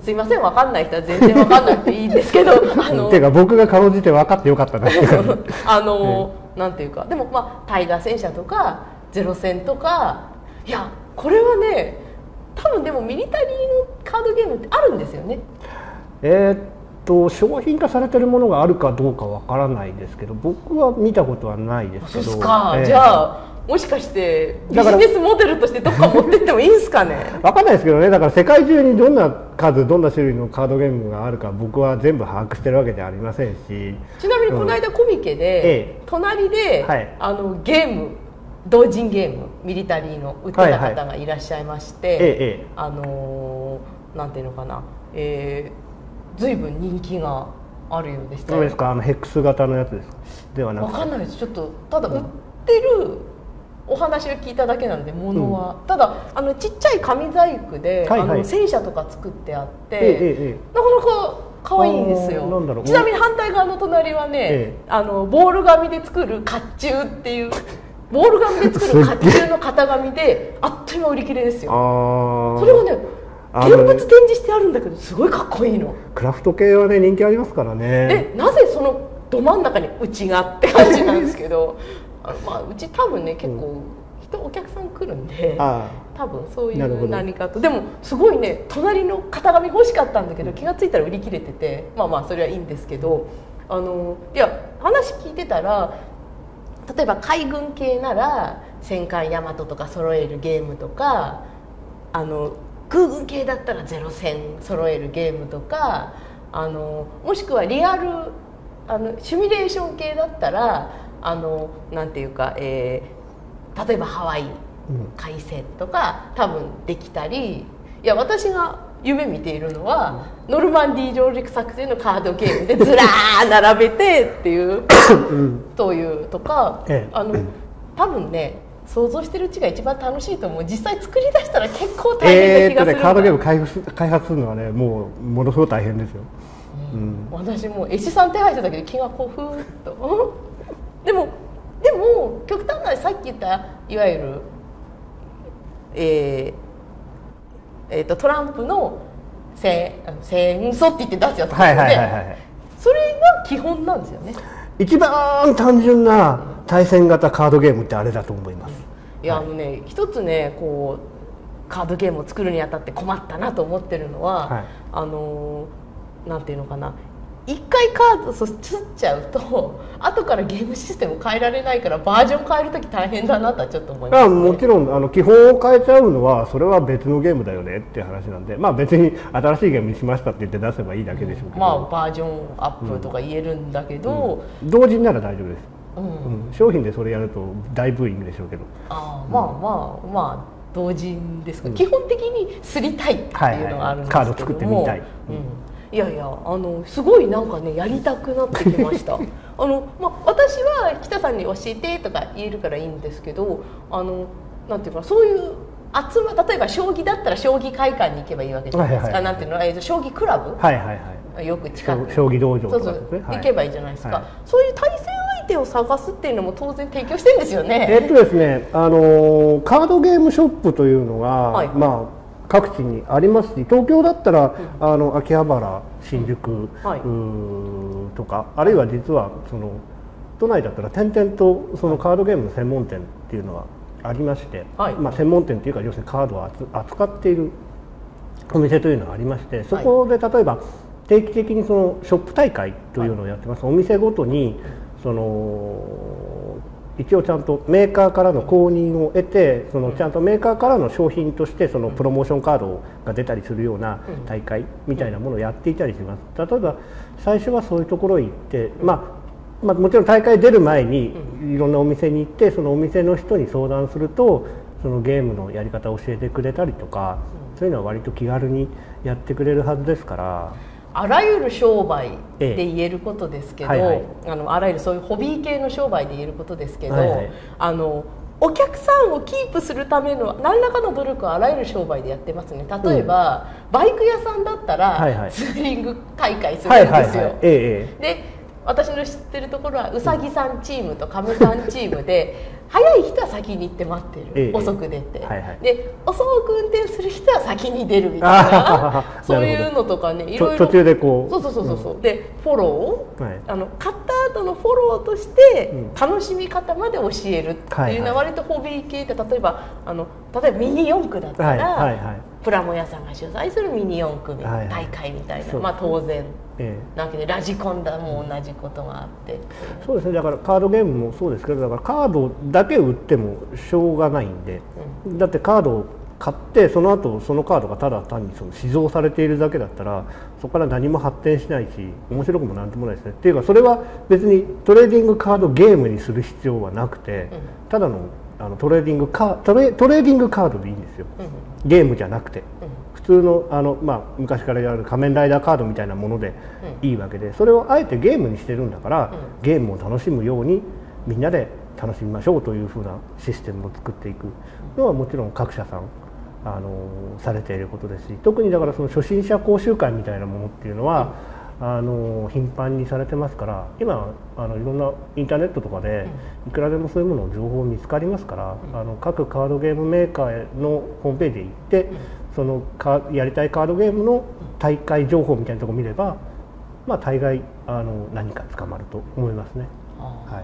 すいません分かんない人は全然分かんなくていいんですけど、あのていうか僕が顔じて分かってよかったなってあの、ね、なんていうか、でもまあタイガー戦車とかゼロ戦とか、いやこれはね多分でもミリタリーのカードゲームってあるんですよね。 えー、っと商品化されてるものがあるかどうかわからないですけど、僕は見たことはないですけど。 そうですか、えー、じゃあもしかしてビジネスモデルとしてどっか持ってってもいいんですかね。 わかんないですけどね。だから世界中にどんな数どんな種類のカードゲームがあるか僕は全部把握してるわけではありませんし。 ちなみにこの間コミケで、うん、隣で、はい、あのゲーム同人ゲームミリタリーの売ってた方がいらっしゃいまして、はいはい、あのなんていうのかな、えー、随分人気があるようでした。 そうですか。あのヘックス型のやつですか。ではなくて。 わかんないです。ちょっとただ売ってるお話を聞いただけなので、物は、うん、ただあのちっちゃい紙細工で、はいはい、あの戦車とか作ってあって、ええええ、なかなか可愛いんですよ。ちなみに反対側の隣はね、ええ、あのボール紙で作る甲冑っていうボール紙で作る甲冑の型紙であっという間売り切れですよ。それがね現物展示してあるんだけどすごいかっこいいの。 クラフト系はね人気ありますからね。 でなぜそのど真ん中にうちがって感じなんですけどあの、まあ、うち多分ね結構人、うん、お客さん来るんで多分そういう何かと。でもすごいね隣の型紙欲しかったんだけど気が付いたら売り切れてて、まあまあそれはいいんですけど、あのいや話聞いてたら例えば海軍系なら戦艦大和とか揃えるゲームとか、あの空軍系だったらゼロ戦揃えるゲームとか、あのもしくはリアルあのシミュレーション系だったらあのなんていうか、えー、例えばハワイ海戦とか、うん、多分できたり、いや私が夢見ているのは、うん、ノルマンディー上陸作戦のカードゲームでずらー並べてっていう、うん、というとか、ええ、あの多分ね想像してるうちが一番楽しいと思う。実際作り出したら結構大変な気がする、えーね、 カードゲーム開発開発するのはねもうものすごく大変ですよ。 うん、私も絵師さん手配しただけで気がこうふーっとでもでも極端なさっき言ったいわゆる、えーえー、とトランプの戦争って言って出すやつですよね。それが基本なんですよね。 一番単純な対戦型カードゲームってあれだと思います。 いや、はい、あのね一つねこうカードゲームを作るにあたって困ったなと思ってるのは、はい、あのなんていうのかな、一回カード作っちゃうと後からゲームシステム変えられないからバージョン変えるとき大変だなとはちょっと思います、ね、 もちろんあの基本を変えちゃうのはそれは別のゲームだよねっていう話なんで、まあ、別に新しいゲームにしましたって言って出せばいいだけでしょうけど、 まあ、バージョンアップとか言えるんだけど、 うんうん、同時なら大丈夫です、うんうん、商品でそれやると大ブーイングでしょうけど、 あ、まあまあまあ同人ですか、うん、基本的にすりたいっていうのがあるんですけども、はいはい、カード作ってみたい、うん、いやいやあのすごいなんかねやりたくなってきましたあの、まあ、私は北さんに教えてとか言えるからいいんですけど、あのなんていうかそういう集ま例えば将棋だったら将棋会館に行けばいいわけじゃないですか、はいはいはい、なんていうの、えー、将棋クラブ、はいはいはい、よく近く将棋道場とかそうそう、はい、行けばいいじゃないですか、はい、そういう対戦相手を探すっていうのも当然提供してるんですよね。 えっとですね、あのカードゲームショップというのが、はい、まあ各地にありますし、東京だったら、うん、あの秋葉原、新宿、うんはい、とか、あるいは実はその都内だったら点々とそのカードゲームの専門店っていうのはありまして、はい、まあ、専門店っていうか要するにカードを扱っているお店というのがありまして、そこで例えば定期的にそのショップ大会というのをやってます。はい、お店ごとにその一応ちゃんとメーカーからの公認を得て、そのちゃんとメーカーからの商品としてそのプロモーションカードが出たりするような大会みたいなものをやっていたりします。例えば最初はそういうところへ行って、まあまあ、もちろん大会出る前にいろんなお店に行って、そのお店の人に相談するとそのゲームのやり方を教えてくれたりとか、そういうのは割と気軽にやってくれるはずですから。 あらゆる商売で言えることですけど、ええはいはい、あのあらゆるそういうホビー系の商売で言えることですけど、はいはい、あのお客さんをキープするための何らかの努力はあらゆる商売でやってますね。例えば、うん、バイク屋さんだったら、はいはい、ツーリング大会するんですよ。で私の知ってるところはうさぎさんチームとカムさんチームで早い人は先に行って待ってる、ええ、遅く出て、はいはい、で遅く運転する人は先に出るみたいなそういうのとかね、いろいろ途中でこうそうそうそうそう、うん、でフォロー、はい、あの買った後のフォローとして楽しみ方まで教えるっていうのは割とホビー系で、例えばあの例えばミニ四駆だったら、はいはいはい、プラモ屋さんが主催するミニ四駆大会みたいな、はいはい、まあ当然。ええ、だけどラジコンだも同じことがあって、 そうですね。だからカードゲームもそうですけど、だからカードだけ売ってもしょうがないんで、うん、だってカードを買ってその後そのカードがただ単にその試蔵されているだけだったらそこから何も発展しないし面白くもなんともないですね。っていうかそれは別にトレーディングカードゲームにする必要はなくて、うん、ただのあのトレーディングカトレトレーディングカードでいいんですよ、うん、ゲームじゃなくて、うん、普通のあの、まあ、昔からやる仮面ライダーカードみたいなものでいいわけで、それをあえてゲームにしてるんだから、ゲームを楽しむようにみんなで楽しみましょうというふうなシステムを作っていくのはもちろん各社さんあのされていることですし、特にだからその初心者講習会みたいなものっていうのは、うん、あの頻繁にされてますから、今あのいろんなインターネットとかでいくらでもそういうものの情報見つかりますから、うん、あの各カードゲームメーカーのホームページへ行って、うん、そのかやりたいカードゲームの大会情報みたいなところを見れば、まあ、大概あの何か捕まると思いますね。はい、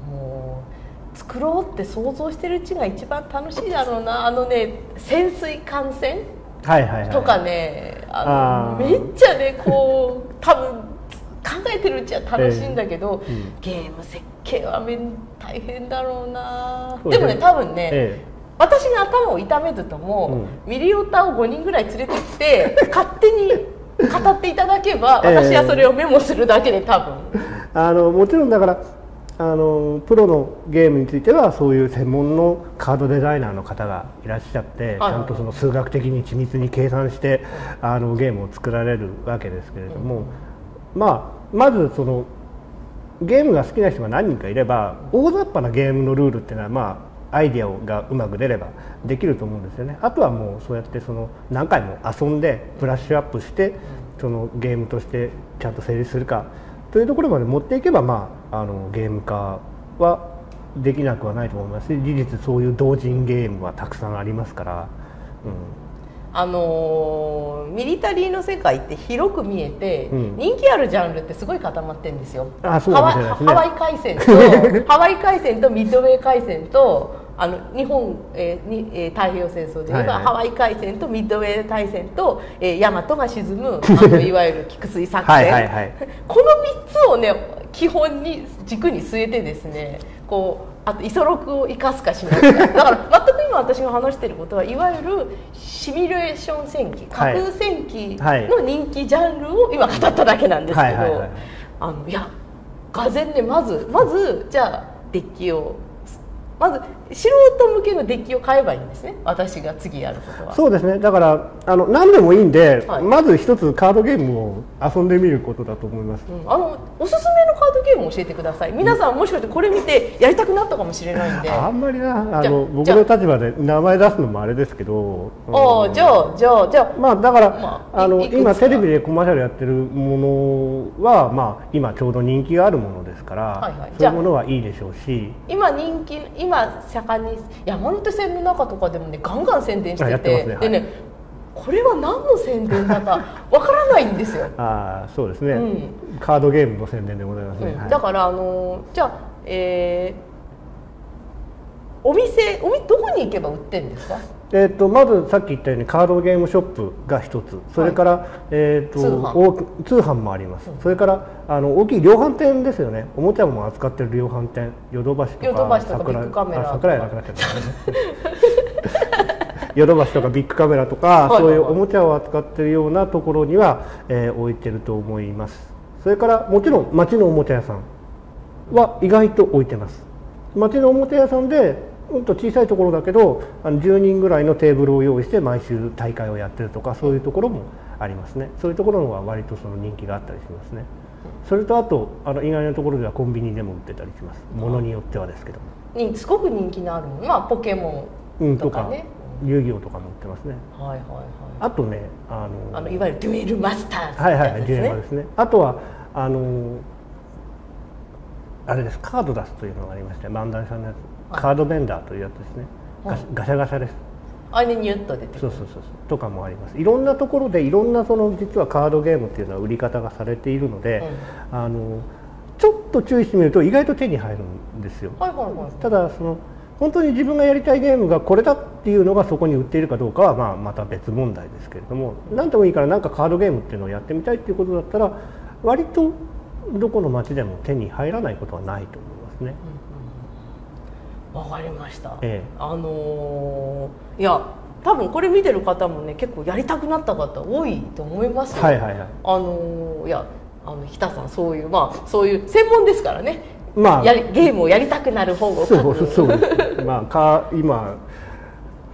もう作ろうって想像してるうちが一番楽しいだろうな。あのね、潜水艦船とかね、あのめっちゃねこう多分考えてるうちは楽しいんだけど、えーうん、ゲーム設計は大変だろうな。でもね、多分ね、えー私が頭を痛めずとも、うん、ミリオタをごにんぐらい連れてきて勝手に語っていただけば、私はそれをメモするだけで多分、 えー、あのもちろんだからあのプロのゲームについてはそういう専門のカードデザイナーの方がいらっしゃって、はい、ちゃんとその数学的に緻密に計算してあのゲームを作られるわけですけれども、うん、まあまずそのゲームが好きな人が何人かいれば大雑把なゲームのルールっていうのはまあアイデアがうまく出ればできると思うんですよね。あとはもうそうやってその何回も遊んでブラッシュアップしてそのゲームとしてちゃんと成立するかというところまで持っていけば、まあ、あのゲーム化はできなくはないと思いますし、事実そういう同人ゲームはたくさんありますから、うん、 あのミリタリーの世界って広く見えて、うん、人気あるジャンルってすごい固まってるんですよ。 あ、そうかもしれないですね。 ハワイ海戦とハワイ海戦とミッドウェー海戦とあの日本、えーにえー、太平洋戦争で言えば、はいはい、ハワイ海戦とミッドウェー大戦と、えー、大和が沈むあのいわゆる菊水作戦はいはい、はい、このみっつをね基本に軸に据えてですね、こうあとイソロクを生かすかしないかだから全く今私が話していることはいわゆるシミュレーション戦記、架空戦記の人気ジャンルを今語っただけなんですけど、あのいやがぜんねまずまずじゃあデッキをまず素人向けのデッキを買えばいいんですね。私が次やることはそうですね。だからあの何でもいいんで、はい、まず一つカードゲームを遊んでみることだと思います、 うん、あのおすすめのカードゲームを教えてください。皆さんもしかしてこれ見てやりたくなったかもしれないんであんまりなあの僕の立場で名前出すのもあれですけど、 ああじゃあじゃあじゃあまあだから、まあ、あの今テレビでコマーシャルやってるものは、まあ、今ちょうど人気があるものですから、はいはい、そういうものはいいでしょうし、 今人気今盛んに山手線の中とかでもねガンガン宣伝してて、てね、でね、はい、これは何の宣伝だかわからないんですよああそうですね、うん、カードゲームの宣伝でございますね、うんはい、 だからあのじゃあ、えー、お店お店どこに行けば売ってるんですか。 えー、とまずさっき言ったようにカードゲームショップが一つ、それから、はい、えー、と通販通販もあります、うん、それからあの大きい量販店ですよね。おもちゃも扱ってる量販店、ヨドバシとかヨドバシとかビッグカメラとか桜井なくなっちゃったねヨドバシとかビッグカメラとか、はいはいはい、そういうおもちゃを扱ってるようなところには、えー、置いてると思います。それからもちろん町のおもちゃ屋さんは意外と置いてます。町のおもちゃ屋さんでうんと小さいところだけどあのじゅうにんぐらいのテーブルを用意して毎週大会をやってるとか、そういうところもありますね。そういうところは割とその人気があったりしますね。それとあとあの意外なところではコンビニでも売ってたりします。ものによってはですけども、すごく人気のあるもの、まあ、ポケモンとかね、 うん、遊戯王とかも売ってますね。 はいはいはい。 あとねあのあのいわゆるデュエルマスターズ、 はいはいはい、デュエルマですね。あとはあのあれです、カード出すというのがありまして、マンダリさんのやつ、カードベンダーというやつですね、はい、ガシャガシャです。 あれにニュッと出てくる。 そうそうそうそうとかもあります。いろんなところでいろんなその実はカードゲームっていうのは売り方がされているので、うん、あのちょっと注意してみると意外と手に入るんですよ。 はいはいはい、 ただその本当に自分がやりたいゲームがこれだっていうのがそこに売っているかどうかは、まあ、また別問題ですけれども、何でもいいからなんかカードゲームっていうのをやってみたいっていうことだったら割とどこの町でも手に入らないことはないと思いますね。 わ、うんうん、かりました、ええ、あのー、いや多分これ見てる方もね結構やりたくなった方多いと思いますよ。 はいはいはい、 あのー、いやあの日田さんそういうまあそういう専門ですからね、 まあ、 やりゲームをやりたくなる本を書く。 そうそうそうまあか今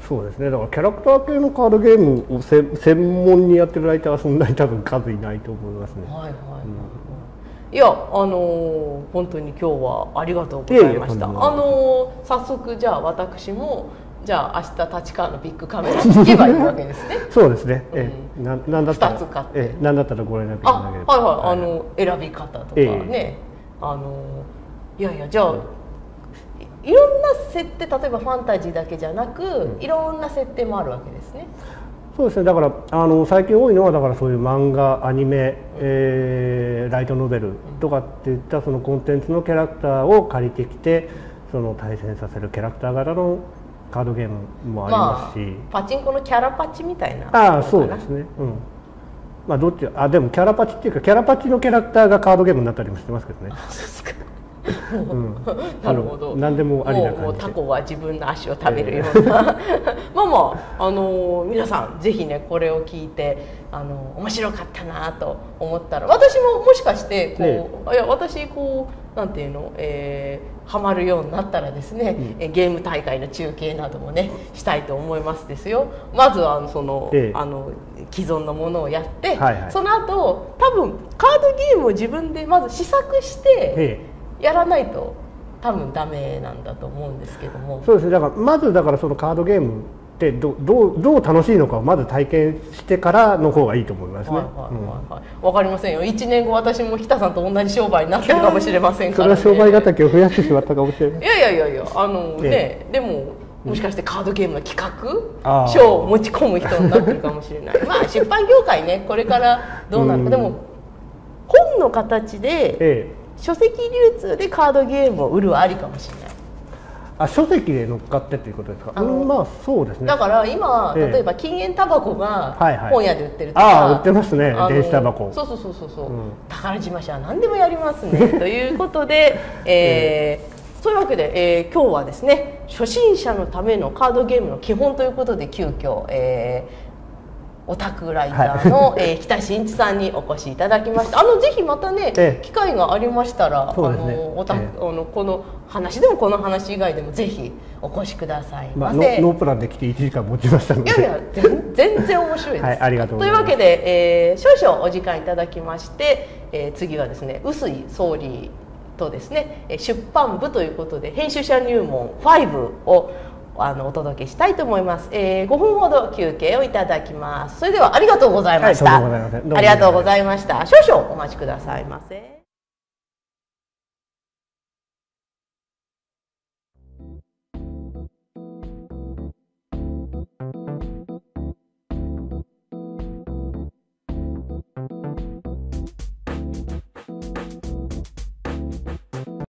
そうですね。だからキャラクター系のカードゲームをせ専門にやってるライターはそんなに多分数いないと思いますね。はいはいはい、 うん、いや、あのー、本当に今日はありがとうございました。あのー、早速じゃあ私もじゃあ明日立川のビッグカメラに行けばいいわけですね。 そうですね。ええ、ななんだったらふたつ買って、ええ、なんだったらご連絡いただければ。 あ、はいはい、はい、あの選び方とかね、ええ、あのいやいや、じゃあ、いろんな設定、例えばファンタジーだけじゃなく、うん、いろんな設定もあるわけですね。 そうですね。だからあの最近多いのはだからそういう漫画、アニメ、えー、ライトノベルとかっていったそのコンテンツのキャラクターを借りてきて、その対戦させるキャラクター型のカードゲームもありますし、 まあ、パチンコのキャラパチみたいな。 ああ、そうですね。うん。まあどっち、あ、でもキャラパチっていうかキャラパチのキャラクターがカードゲームになったりもしてますけどね。 うん、なるほど。 何でもありな感じで。 もうタコは自分の足を食べるような、えー、まあまあ、あのー、皆さんぜひねこれを聞いて、あのー、面白かったなと思ったら、私ももしかしてこう、ね、いや私こうなんていうの、えー、ハマるようになったらですね、うん、ゲーム大会の中継などもねしたいと思いますですよ。まずはその、えー、あの既存のものをやって、はいはい、その後多分カードゲームを自分でまず試作して、えーやらないと多分ダメなんだと思うんですけども。 そうですね。だからまずだからそのカードゲームってどどうどう楽しいのかをまず体験してからの方がいいと思いますね。はいはいはいはい。 わかりませんよ。いちねんご私も北さんと同じ商売になってるかもしれませんからね。 それは商売敵を増やしてしまったかもしれない。 いやいやいやいや、あのね、ねでももしかしてカードゲームの企画書を持ち込む人になってるかもしれない。まあ出版業界ねこれからどうなるか。でも本の形で。ええ、書籍流通でカードゲームを売るはありかもしれない。 あ、書籍で乗っかってっていうことですか。あの、うん、まあそうですね。 だから今、ええ、例えば禁煙タバコが本屋で売ってるとか、はいはい、ああ売ってますね。電子タバコ。 そうそうそうそうそう、うん、宝島社は何でもやりますねということで、えー、そういうわけで、えー、今日はですね初心者のためのカードゲームの基本ということで急遽、えーオタクライターの、はい、えー、北真一さんにお越しいただきました。あのぜひまたね、ええ、機会がありましたら、ね、あのオタク、ええ、あのこの話でもこの話以外でもぜひお越しくださいませ。まあ、 ノ, ノープランで来ていちじかん持ちましたので。 いやいや全然面白いです。はい、 ありがとうございます。 というわけで、えー、少々お時間いただきまして、えー、次はですね臼井総理とですね出版部ということで編集者入門ごをあのお届けしたいと思います、えー、ごふんほど休憩をいただきます。それではありがとうございました。 はい、 ありがとうございました。少々お待ちくださいませ。